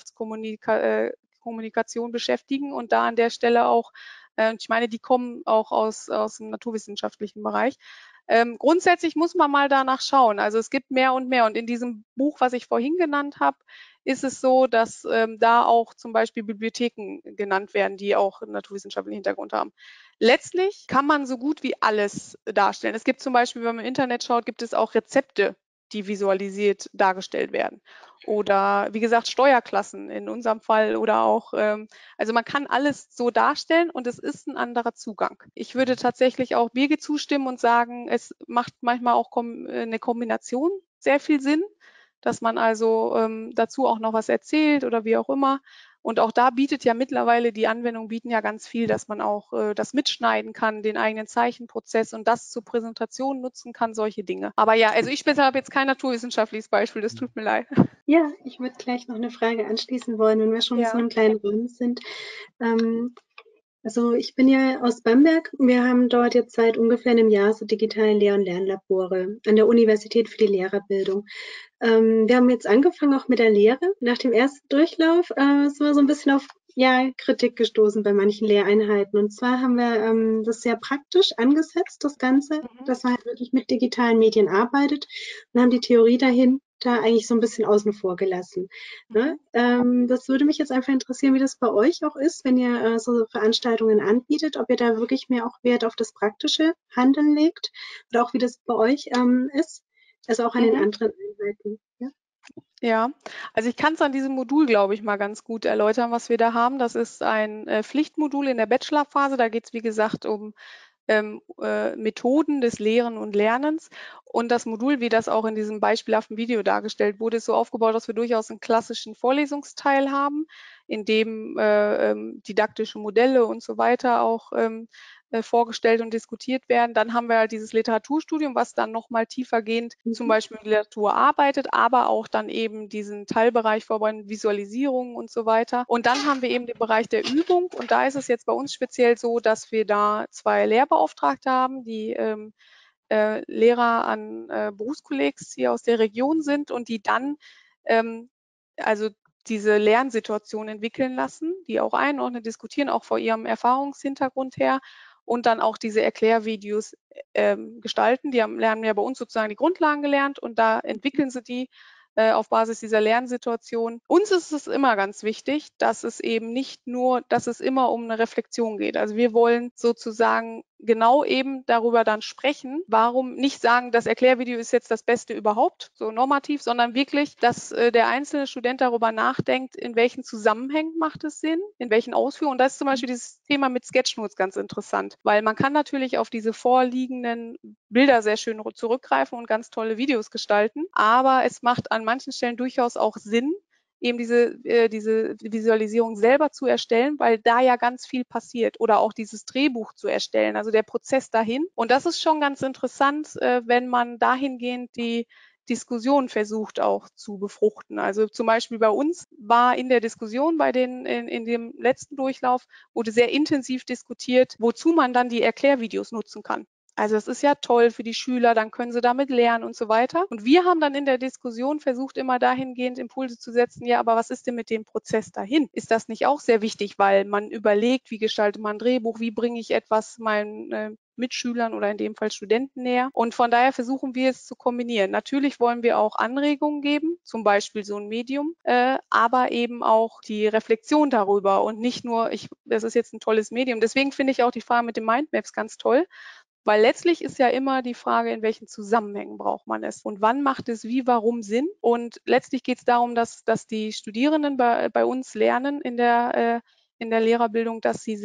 Speaker 1: Wissenschaftskommunikation beschäftigen und da an der Stelle auch, ich meine, die kommen auch aus dem naturwissenschaftlichen Bereich. Grundsätzlich muss man mal danach schauen. Also es gibt mehr und mehr. Und in diesem Buch, was ich vorhin genannt habe, ist es so, dass da auch zum Beispiel Bibliotheken genannt werden, die auch einen naturwissenschaftlichen Hintergrund haben. Letztlich kann man so gut wie alles darstellen. Es gibt zum Beispiel, wenn man im Internet schaut, gibt es auch Rezepte, die visualisiert dargestellt werden. Oder wie gesagt, Steuerklassen in unserem Fall oder auch, also man kann alles so darstellen und es ist ein anderer Zugang. Ich würde tatsächlich auch Birgit zustimmen und sagen, es macht manchmal auch eine Kombination sehr viel Sinn, dass man also dazu auch noch was erzählt oder wie auch immer. Und auch da bietet ja mittlerweile, die Anwendungen bieten ja ganz viel, dass man auch das mitschneiden kann, den eigenen Zeichenprozess und das zur Präsentation nutzen kann, solche Dinge. Aber ja, also ich speziell habe jetzt kein naturwissenschaftliches Beispiel, das tut mir leid.
Speaker 4: Ja, ich würde gleich noch eine Frage anschließen wollen, wenn wir schon so einen kleinen Raum sind. Also ich bin ja aus Bamberg. Wir haben dort jetzt seit ungefähr einem Jahr so digitale Lehr- und Lernlabore an der Universität für die Lehrerbildung. Wir haben jetzt angefangen auch mit der Lehre. Nach dem ersten Durchlauf sind wir so ein bisschen auf Kritik gestoßen bei manchen Lehreinheiten. Und zwar haben wir das sehr praktisch angesetzt, das Ganze, dass man halt wirklich mit digitalen Medien arbeitet und haben die Theorie dahinter eigentlich so ein bisschen außen vor gelassen. Ne? Das würde mich jetzt einfach interessieren, wie das bei euch auch ist, wenn ihr so Veranstaltungen anbietet, ob ihr da wirklich mehr auch Wert auf das praktische Handeln legt oder auch wie das bei euch ist, also auch an den anderen Einheiten. Ja?
Speaker 1: Ja, also ich kann es an diesem Modul, glaube ich, mal ganz gut erläutern, was wir da haben. Das ist ein Pflichtmodul in der Bachelorphase. Da geht es, wie gesagt, um Methoden des Lehren und Lernens. Und das Modul, wie das auch in diesem beispielhaften Video dargestellt wurde, ist so aufgebaut, dass wir durchaus einen klassischen Vorlesungsteil haben, in dem didaktische Modelle und so weiter auch vorgestellt und diskutiert werden. Dann haben wir halt dieses Literaturstudium, was dann nochmal tiefergehend zum Beispiel mit Literatur arbeitet, aber auch dann eben diesen Teilbereich vorbereiten, Visualisierung und so weiter. Und dann haben wir eben den Bereich der Übung und da ist es jetzt bei uns speziell so, dass wir da 2 Lehrbeauftragte haben, die Lehrer an Berufskollegs hier aus der Region sind und die dann also diese Lernsituation entwickeln lassen, die auch einordnen, diskutieren, auch vor ihrem Erfahrungshintergrund her und dann auch diese Erklärvideos gestalten. Die lernen ja bei uns sozusagen die Grundlagen gelernt und da entwickeln sie die auf Basis dieser Lernsituation. Uns ist es immer ganz wichtig, dass es eben nicht nur, dass es immer um eine Reflexion geht. Also wir wollen sozusagen genau eben darüber dann sprechen, warum nicht sagen, das Erklärvideo ist jetzt das Beste überhaupt, so normativ, sondern wirklich, dass der einzelne Student darüber nachdenkt, in welchen Zusammenhängen macht es Sinn, in welchen Ausführungen. Und das ist zum Beispiel dieses Thema mit Sketchnotes ganz interessant, weil man kann natürlich auf diese vorliegenden Bilder sehr schön zurückgreifen und ganz tolle Videos gestalten, aber es macht an manchen Stellen durchaus auch Sinn, eben diese Visualisierung selber zu erstellen, weil da ja ganz viel passiert oder auch dieses Drehbuch zu erstellen, also der Prozess dahin. Und das ist schon ganz interessant, wenn man dahingehend die Diskussion versucht auch zu befruchten. Also zum Beispiel bei uns war in der Diskussion in dem letzten Durchlauf wurde sehr intensiv diskutiert, wozu man dann die Erklärvideos nutzen kann. Also es ist ja toll für die Schüler, dann können sie damit lernen und so weiter. Und wir haben dann in der Diskussion versucht, immer dahingehend Impulse zu setzen, ja, aber was ist denn mit dem Prozess dahin? Ist das nicht auch sehr wichtig, weil man überlegt, wie gestaltet man ein Drehbuch, wie bringe ich etwas meinen Mitschülern oder in dem Fall Studenten näher. Und von daher versuchen wir es zu kombinieren. Natürlich wollen wir auch Anregungen geben, zum Beispiel so ein Medium, aber eben auch die Reflexion darüber und nicht nur, das ist jetzt ein tolles Medium. Deswegen finde ich auch die Frage mit den Mindmaps ganz toll, weil letztlich ist ja immer die Frage, in welchen Zusammenhängen braucht man es und wann macht es wie, warum Sinn. Und letztlich geht es darum, dass die Studierenden bei uns lernen in der Lehrerbildung, dass sie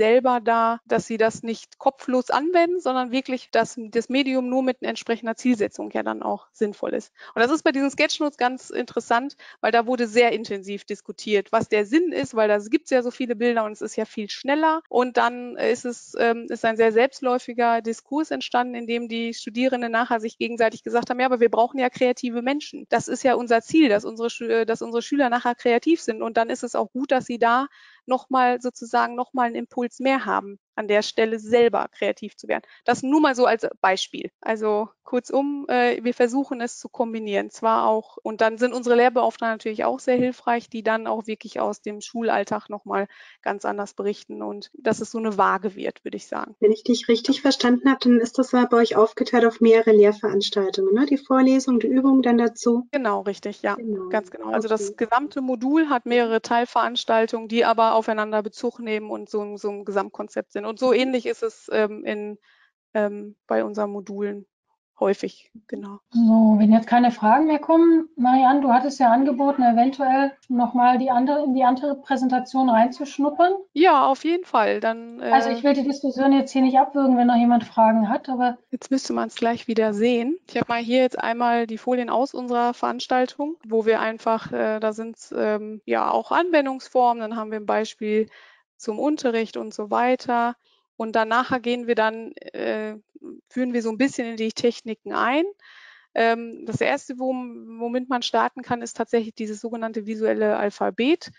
Speaker 1: das nicht kopflos anwenden, sondern wirklich, dass das Medium nur mit entsprechender Zielsetzung ja dann auch sinnvoll ist. Und das ist bei diesen Sketchnotes ganz interessant, weil da wurde sehr intensiv diskutiert, was der Sinn ist, weil da gibt es ja so viele Bilder und es ist ja viel schneller. Und dann ist ein sehr selbstläufiger Diskurs entstanden, in dem die Studierenden nachher sich gegenseitig gesagt haben, ja, aber wir brauchen ja kreative Menschen. Das ist ja unser Ziel, dass unsere Schüler nachher kreativ sind. Und dann ist es auch gut, dass sie da nochmal einen Impuls mehr haben, an der Stelle selber kreativ zu werden. Das nur mal so als Beispiel. Also kurzum, wir versuchen es zu kombinieren. Zwar auch, und dann sind unsere Lehrbeauftragten natürlich auch sehr hilfreich, die dann auch wirklich aus dem Schulalltag nochmal ganz anders berichten und dass es so eine Waage wird, würde ich sagen.
Speaker 4: Wenn ich dich richtig verstanden habe, dann ist das bei euch aufgeteilt auf mehrere Lehrveranstaltungen, ne? Die Vorlesung, die Übung dann dazu.
Speaker 1: Genau, richtig, ja,
Speaker 4: Genau.
Speaker 1: ganz genau. Also
Speaker 4: Okay.
Speaker 1: das gesamte Modul hat mehrere Teilveranstaltungen, die aber aufeinander Bezug nehmen und so ein Gesamtkonzept sind. Und so ähnlich ist es bei unseren Modulen häufig, genau.
Speaker 3: So, wenn jetzt keine Fragen mehr kommen, Marianne, du hattest ja angeboten, eventuell nochmal in die andere Präsentation reinzuschnuppern.
Speaker 1: Ja, auf jeden Fall. Dann,
Speaker 3: Also ich will die Diskussion jetzt hier nicht abwürgen, wenn noch jemand Fragen hat, aber
Speaker 1: jetzt müsste man es gleich wieder sehen. Ich habe mal hier jetzt einmal die Folien aus unserer Veranstaltung, wo wir einfach, da sind ja auch Anwendungsformen, dann haben wir ein Beispiel zum Unterricht und so weiter. Und danach führen wir so ein bisschen in die Techniken ein. Das erste, womit man starten kann, ist tatsächlich dieses sogenannte visuelle Alphabet.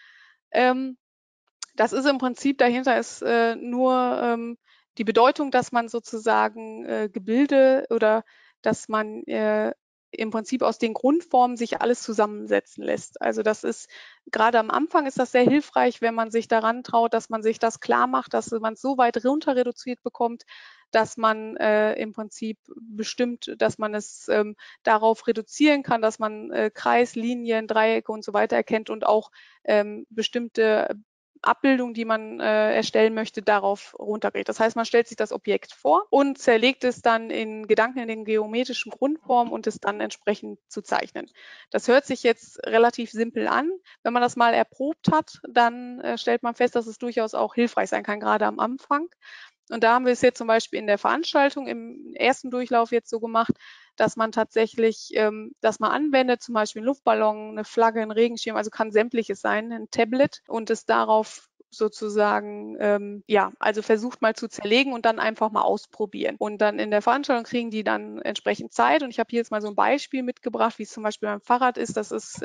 Speaker 1: Das ist im Prinzip, dahinter ist nur die Bedeutung, dass man sozusagen Gebilde oder dass man im Prinzip aus den Grundformen sich alles zusammensetzen lässt. Also das ist, gerade am Anfang ist das sehr hilfreich, wenn man sich daran traut, dass man sich das klar macht, dass man es so weit runter reduziert bekommt, dass man im Prinzip bestimmt, dass man es darauf reduzieren kann, dass man Kreis, Linien, Dreiecke und so weiter erkennt und auch bestimmte Abbildung, die man erstellen möchte, darauf runtergeht. Das heißt, man stellt sich das Objekt vor und zerlegt es dann in Gedanken in den geometrischen Grundformen und es dann entsprechend zu zeichnen. Das hört sich jetzt relativ simpel an. Wenn man das mal erprobt hat, dann stellt man fest, dass es durchaus auch hilfreich sein kann, gerade am Anfang. Und da haben wir es jetzt zum Beispiel in der Veranstaltung im ersten Durchlauf jetzt so gemacht, dass man tatsächlich das mal anwendet, zum Beispiel einen Luftballon, eine Flagge, ein Regenschirm, also kann sämtliches sein, ein Tablet und es darauf sozusagen, also versucht mal zu zerlegen und dann einfach mal ausprobieren. Und dann in der Veranstaltung kriegen die dann entsprechend Zeit. Und ich habe hier jetzt mal so ein Beispiel mitgebracht, wie es zum Beispiel beim Fahrrad ist.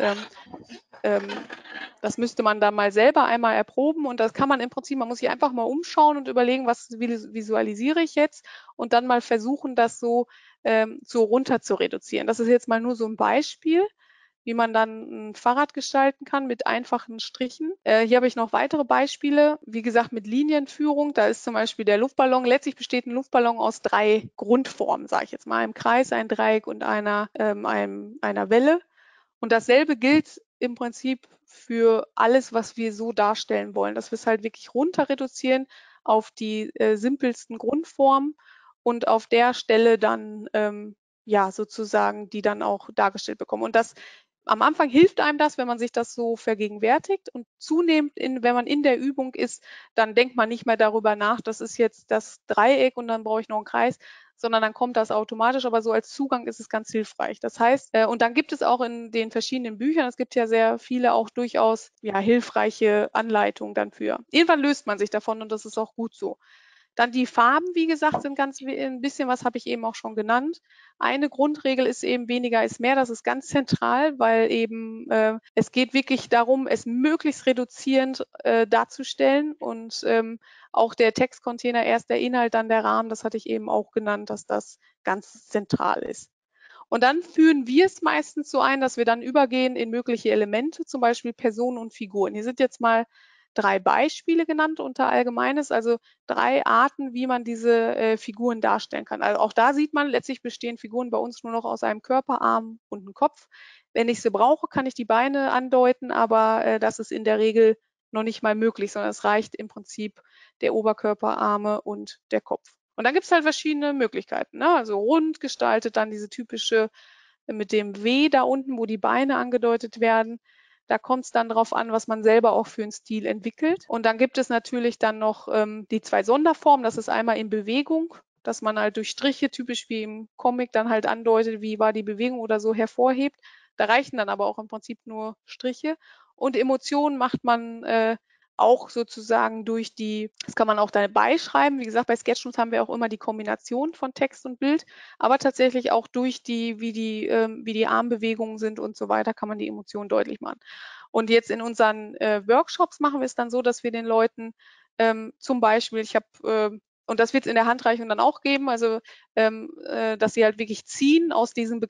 Speaker 1: Das müsste man dann mal selber einmal erproben und das kann man im Prinzip, man muss sich einfach mal umschauen und überlegen, was visualisiere ich jetzt und dann mal versuchen, das so runter zu reduzieren. Das ist jetzt mal nur so ein Beispiel, wie man dann ein Fahrrad gestalten kann mit einfachen Strichen. Hier habe ich noch weitere Beispiele, wie gesagt mit Linienführung. Da ist zum Beispiel der Luftballon. Letztlich besteht ein Luftballon aus 3 Grundformen, sage ich jetzt mal, einem Kreis, ein Dreieck und einer Welle. Und dasselbe gilt im Prinzip für alles, was wir so darstellen wollen, dass wir es halt wirklich runter reduzieren auf die simpelsten Grundformen und auf der Stelle dann sozusagen die dann auch dargestellt bekommen. Und das am Anfang hilft einem das, wenn man sich das so vergegenwärtigt und zunehmend, wenn man in der Übung ist, dann denkt man nicht mehr darüber nach, das ist jetzt das Dreieck und dann brauche ich noch einen Kreis, sondern dann kommt das automatisch, aber so als Zugang ist es ganz hilfreich. Das heißt, und dann gibt es auch in den verschiedenen Büchern, es gibt ja sehr viele auch durchaus hilfreiche Anleitungen dann für. Irgendwann löst man sich davon und das ist auch gut so. Dann die Farben, wie gesagt, sind ein bisschen, was habe ich eben auch schon genannt. Eine Grundregel ist eben weniger ist mehr. Das ist ganz zentral, weil eben es geht wirklich darum, es möglichst reduzierend darzustellen und auch der Textcontainer, erst der Inhalt, dann der Rahmen, das hatte ich eben auch genannt, dass das ganz zentral ist. Und dann führen wir es meistens so ein, dass wir dann übergehen in mögliche Elemente, zum Beispiel Personen und Figuren. Hier sind jetzt mal 3 Beispiele genannt unter Allgemeines, also 3 Arten, wie man diese Figuren darstellen kann. Also auch da sieht man, letztlich bestehen Figuren bei uns nur noch aus einem Körper, Arm und einem Kopf. Wenn ich sie brauche, kann ich die Beine andeuten, aber das ist in der Regel noch nicht mal möglich, sondern es reicht im Prinzip der Oberkörper, Arme und der Kopf. Und dann gibt es halt verschiedene Möglichkeiten, ne? Also rund gestaltet, dann diese typische mit dem W da unten, wo die Beine angedeutet werden. Da kommt es dann drauf an, was man selber auch für einen Stil entwickelt. Und dann gibt es natürlich dann noch die 2 Sonderformen. Das ist einmal in Bewegung, dass man halt durch Striche, typisch wie im Comic, dann halt andeutet, wie war die Bewegung oder so hervorhebt. Da reichen dann aber auch im Prinzip nur Striche. Und Emotionen macht man auch sozusagen durch das kann man auch dabei schreiben. Wie gesagt, bei Sketchnotes haben wir auch immer die Kombination von Text und Bild, aber tatsächlich auch durch wie die Armbewegungen sind und so weiter, kann man die Emotionen deutlich machen. Und jetzt in unseren Workshops machen wir es dann so, dass wir den Leuten zum Beispiel, und das wird es in der Handreichung dann auch geben, also dass sie halt wirklich ziehen aus diesen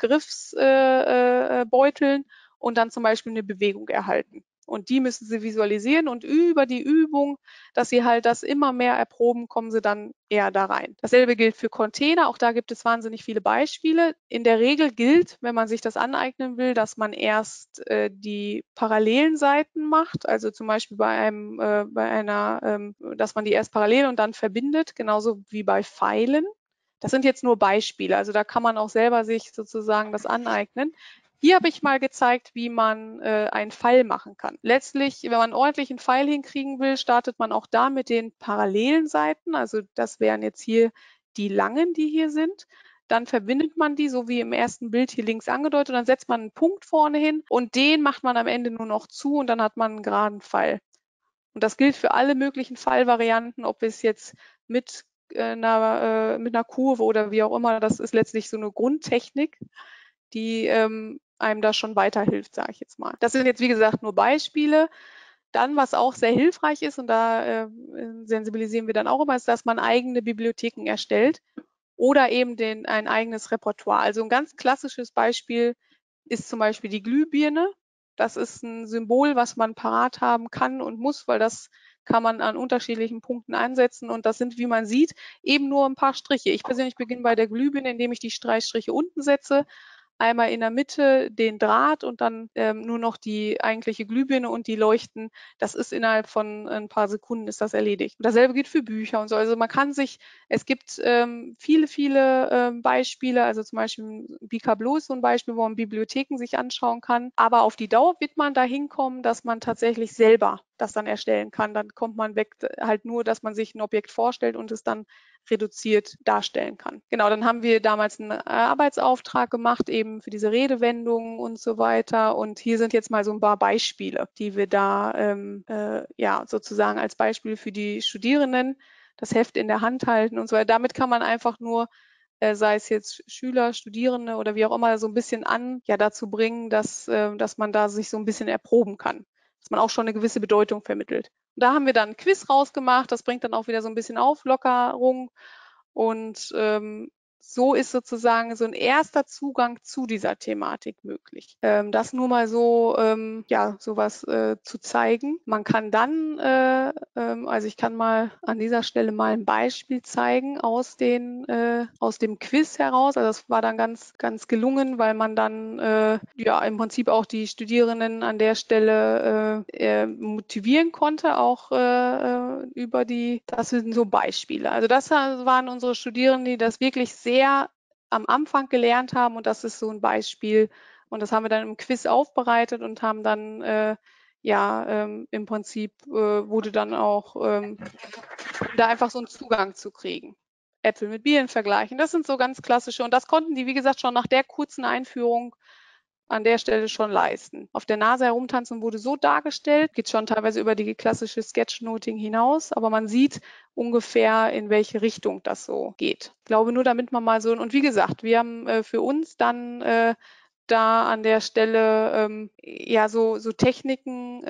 Speaker 1: Begriffsbeuteln und dann zum Beispiel eine Bewegung erhalten. Und die müssen sie visualisieren und über die Übung, dass sie halt das immer mehr erproben, kommen sie dann eher da rein. Dasselbe gilt für Container. Auch da gibt es wahnsinnig viele Beispiele. In der Regel gilt, wenn man sich das aneignen will, dass man erst die parallelen Seiten macht. Also zum Beispiel dass man die erst parallel und dann verbindet, genauso wie bei Pfeilen. Das sind jetzt nur Beispiele. Also da kann man auch selber sich sozusagen das aneignen. Hier habe ich mal gezeigt, wie man einen Pfeil machen kann. Letztlich, wenn man einen ordentlichen Pfeil hinkriegen will, startet man auch da mit den parallelen Seiten. Also das wären jetzt hier die langen, die hier sind. Dann verbindet man die, so wie im ersten Bild hier links angedeutet, und dann setzt man einen Punkt vorne hin und den macht man am Ende nur noch zu und dann hat man einen geraden Pfeil. Und das gilt für alle möglichen Pfeilvarianten, ob es jetzt mit einer Kurve oder wie auch immer, das ist letztlich so eine Grundtechnik, die einem da schon weiterhilft, sage ich jetzt mal. Das sind jetzt, wie gesagt, nur Beispiele. Dann, was auch sehr hilfreich ist, und da sensibilisieren wir dann auch immer, ist, dass man eigene Bibliotheken erstellt oder eben ein eigenes Repertoire. Also ein ganz klassisches Beispiel ist zum Beispiel die Glühbirne. Das ist ein Symbol, was man parat haben kann und muss, weil das kann man an unterschiedlichen Punkten einsetzen. Und das sind, wie man sieht, eben nur ein paar Striche. Ich persönlich beginne bei der Glühbirne, indem ich die Streichstriche unten setze, einmal in der Mitte den Draht und dann nur noch die eigentliche Glühbirne und die Leuchten. Das ist innerhalb von ein paar Sekunden ist das erledigt. Und dasselbe gilt für Bücher und so. Also man kann es gibt viele Beispiele, also zum Beispiel Bicablo ist so ein Beispiel, wo man Bibliotheken sich anschauen kann. Aber auf die Dauer wird man dahin kommen, dass man tatsächlich selber das dann erstellen kann. Dann kommt man weg halt nur, dass man sich ein Objekt vorstellt und es dann reduziert darstellen kann. Genau, dann haben wir damals einen Arbeitsauftrag gemacht, eben für diese Redewendungen und so weiter. Und hier sind jetzt mal so ein paar Beispiele, die wir da ja sozusagen als Beispiel für die Studierenden das Heft in der Hand halten und so weiter. Damit kann man einfach nur, sei es jetzt Schüler, Studierende oder wie auch immer, so ein bisschen dazu bringen, dass man da sich so ein bisschen erproben kann, dass man auch schon eine gewisse Bedeutung vermittelt. Und da haben wir dann ein Quiz rausgemacht, das bringt dann auch wieder so ein bisschen Auflockerung und so ist sozusagen so ein erster Zugang zu dieser Thematik möglich. Das nur mal so, sowas zu zeigen. Man kann dann, also ich kann mal an dieser Stelle mal ein Beispiel zeigen aus dem Quiz heraus. Also das war dann ganz, ganz gelungen, weil man dann im Prinzip auch die Studierenden an der Stelle motivieren konnte, auch das sind so Beispiele. Also das waren unsere Studierenden, die das wirklich sehr am Anfang gelernt haben und das ist so ein Beispiel und das haben wir dann im Quiz aufbereitet und haben dann im Prinzip wurde dann auch da einfach so einen Zugang zu kriegen. Äpfel mit Birnen vergleichen, das sind so ganz klassische und das konnten die, wie gesagt, schon nach der kurzen Einführung an der Stelle schon leisten. Auf der Nase herumtanzen wurde so dargestellt, geht schon teilweise über die klassische Sketchnoting hinaus, aber man sieht ungefähr, in welche Richtung das so geht. Ich glaube nur, damit man mal so, und wie gesagt, wir haben für uns dann da an der Stelle so Techniken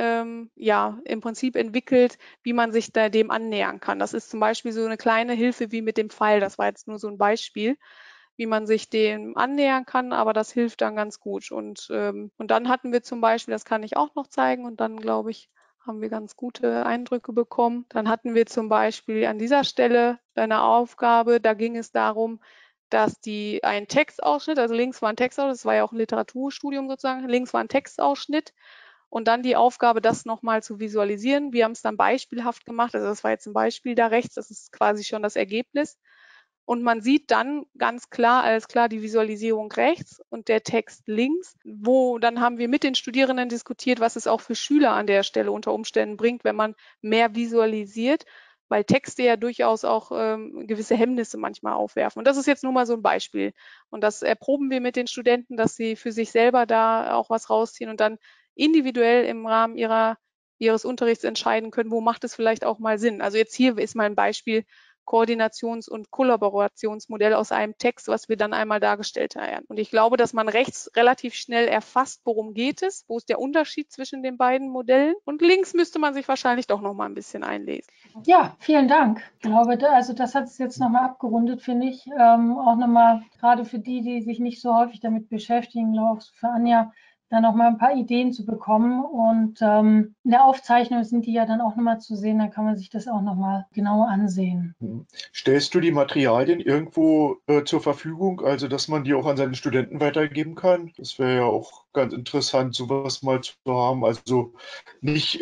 Speaker 1: im Prinzip entwickelt, wie man sich da dem annähern kann. Das ist zum Beispiel so eine kleine Hilfe wie mit dem Pfeil. Das war jetzt nur so ein Beispiel, wie man sich dem annähern kann, aber das hilft dann ganz gut. Und dann hatten wir zum Beispiel, das kann ich auch noch zeigen, und dann glaube ich, haben wir ganz gute Eindrücke bekommen. Dann hatten wir zum Beispiel an dieser Stelle eine Aufgabe, da ging es darum, dass ein Textausschnitt, also links war ein Textausschnitt, das war ja auch ein Literaturstudium sozusagen, links war ein Textausschnitt und dann die Aufgabe, das nochmal zu visualisieren. Wir haben es dann beispielhaft gemacht, also das war jetzt ein Beispiel da rechts, das ist quasi schon das Ergebnis. Und man sieht dann ganz klar, alles klar, die Visualisierung rechts und der Text links, dann haben wir mit den Studierenden diskutiert, was es auch für Schüler an der Stelle unter Umständen bringt, wenn man mehr visualisiert, weil Texte ja durchaus auch gewisse Hemmnisse manchmal aufwerfen. Und das ist jetzt nur mal so ein Beispiel. Und das erproben wir mit den Studenten, dass sie für sich selber da auch was rausziehen und dann individuell im Rahmen ihres Unterrichts entscheiden können, wo macht es vielleicht auch mal Sinn. Also jetzt hier ist mal ein Beispiel, Koordinations- und Kollaborationsmodell aus einem Text, was wir dann einmal dargestellt haben. Und ich glaube, dass man rechts relativ schnell erfasst, worum geht es, wo ist der Unterschied zwischen den beiden Modellen. Und links müsste man sich wahrscheinlich doch noch mal ein bisschen einlesen.
Speaker 3: Ja, vielen Dank. Ich glaube, das hat es jetzt nochmal abgerundet, finde ich. Auch nochmal, gerade für die sich nicht so häufig damit beschäftigen, glaube ich, für Anja, da nochmal ein paar Ideen zu bekommen. Und in der Aufzeichnung sind die ja dann auch nochmal zu sehen, dann kann man sich das auch nochmal genauer ansehen.
Speaker 5: Stellst du die Materialien irgendwo zur Verfügung, also dass man die auch an seine Studenten weitergeben kann? Das wäre ja auch ganz interessant, sowas mal zu haben. Also nicht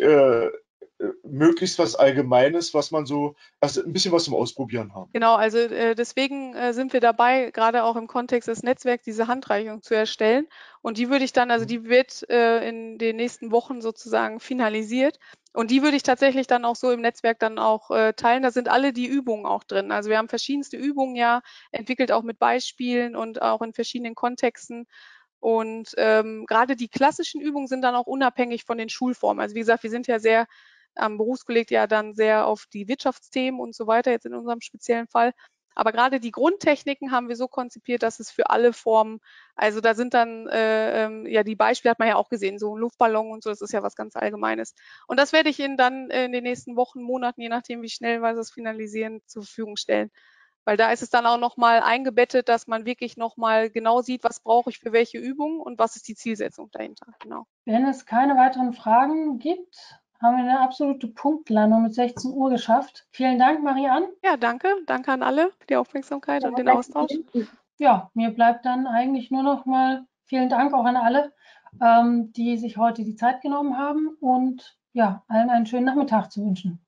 Speaker 5: möglichst was Allgemeines, was man so, also ein bisschen was zum Ausprobieren haben.
Speaker 1: Genau, also deswegen sind wir dabei, gerade auch im Kontext des Netzwerks, diese Handreichung zu erstellen. Und die würde ich dann, also die wird in den nächsten Wochen sozusagen finalisiert. Und die würde ich tatsächlich dann auch so im Netzwerk dann auch teilen. Da sind alle die Übungen auch drin. Also wir haben verschiedenste Übungen ja entwickelt, auch mit Beispielen und auch in verschiedenen Kontexten. Und gerade die klassischen Übungen sind dann auch unabhängig von den Schulformen. Also wie gesagt, wir sind ja sehr am Berufskolleg ja dann sehr auf die Wirtschaftsthemen und so weiter, jetzt in unserem speziellen Fall. Aber gerade die Grundtechniken haben wir so konzipiert, dass es für alle Formen, also da sind dann, die Beispiele hat man ja auch gesehen, so ein Luftballon und so, das ist ja was ganz Allgemeines. Und das werde ich Ihnen dann in den nächsten Wochen, Monaten, je nachdem, wie schnell wir das finalisieren, zur Verfügung stellen. Weil da ist es dann auch nochmal eingebettet, dass man wirklich nochmal genau sieht, was brauche ich für welche Übungen und was ist die Zielsetzung dahinter. Genau.
Speaker 3: Wenn es keine weiteren Fragen gibt, haben wir eine absolute Punktlandung mit 16 Uhr geschafft. Vielen Dank, Marianne.
Speaker 1: Ja, danke. Danke an alle für die Aufmerksamkeit und den Austausch.
Speaker 3: Ja, mir bleibt dann eigentlich nur noch mal vielen Dank auch an alle, die sich heute die Zeit genommen haben und ja, allen einen schönen Nachmittag zu wünschen.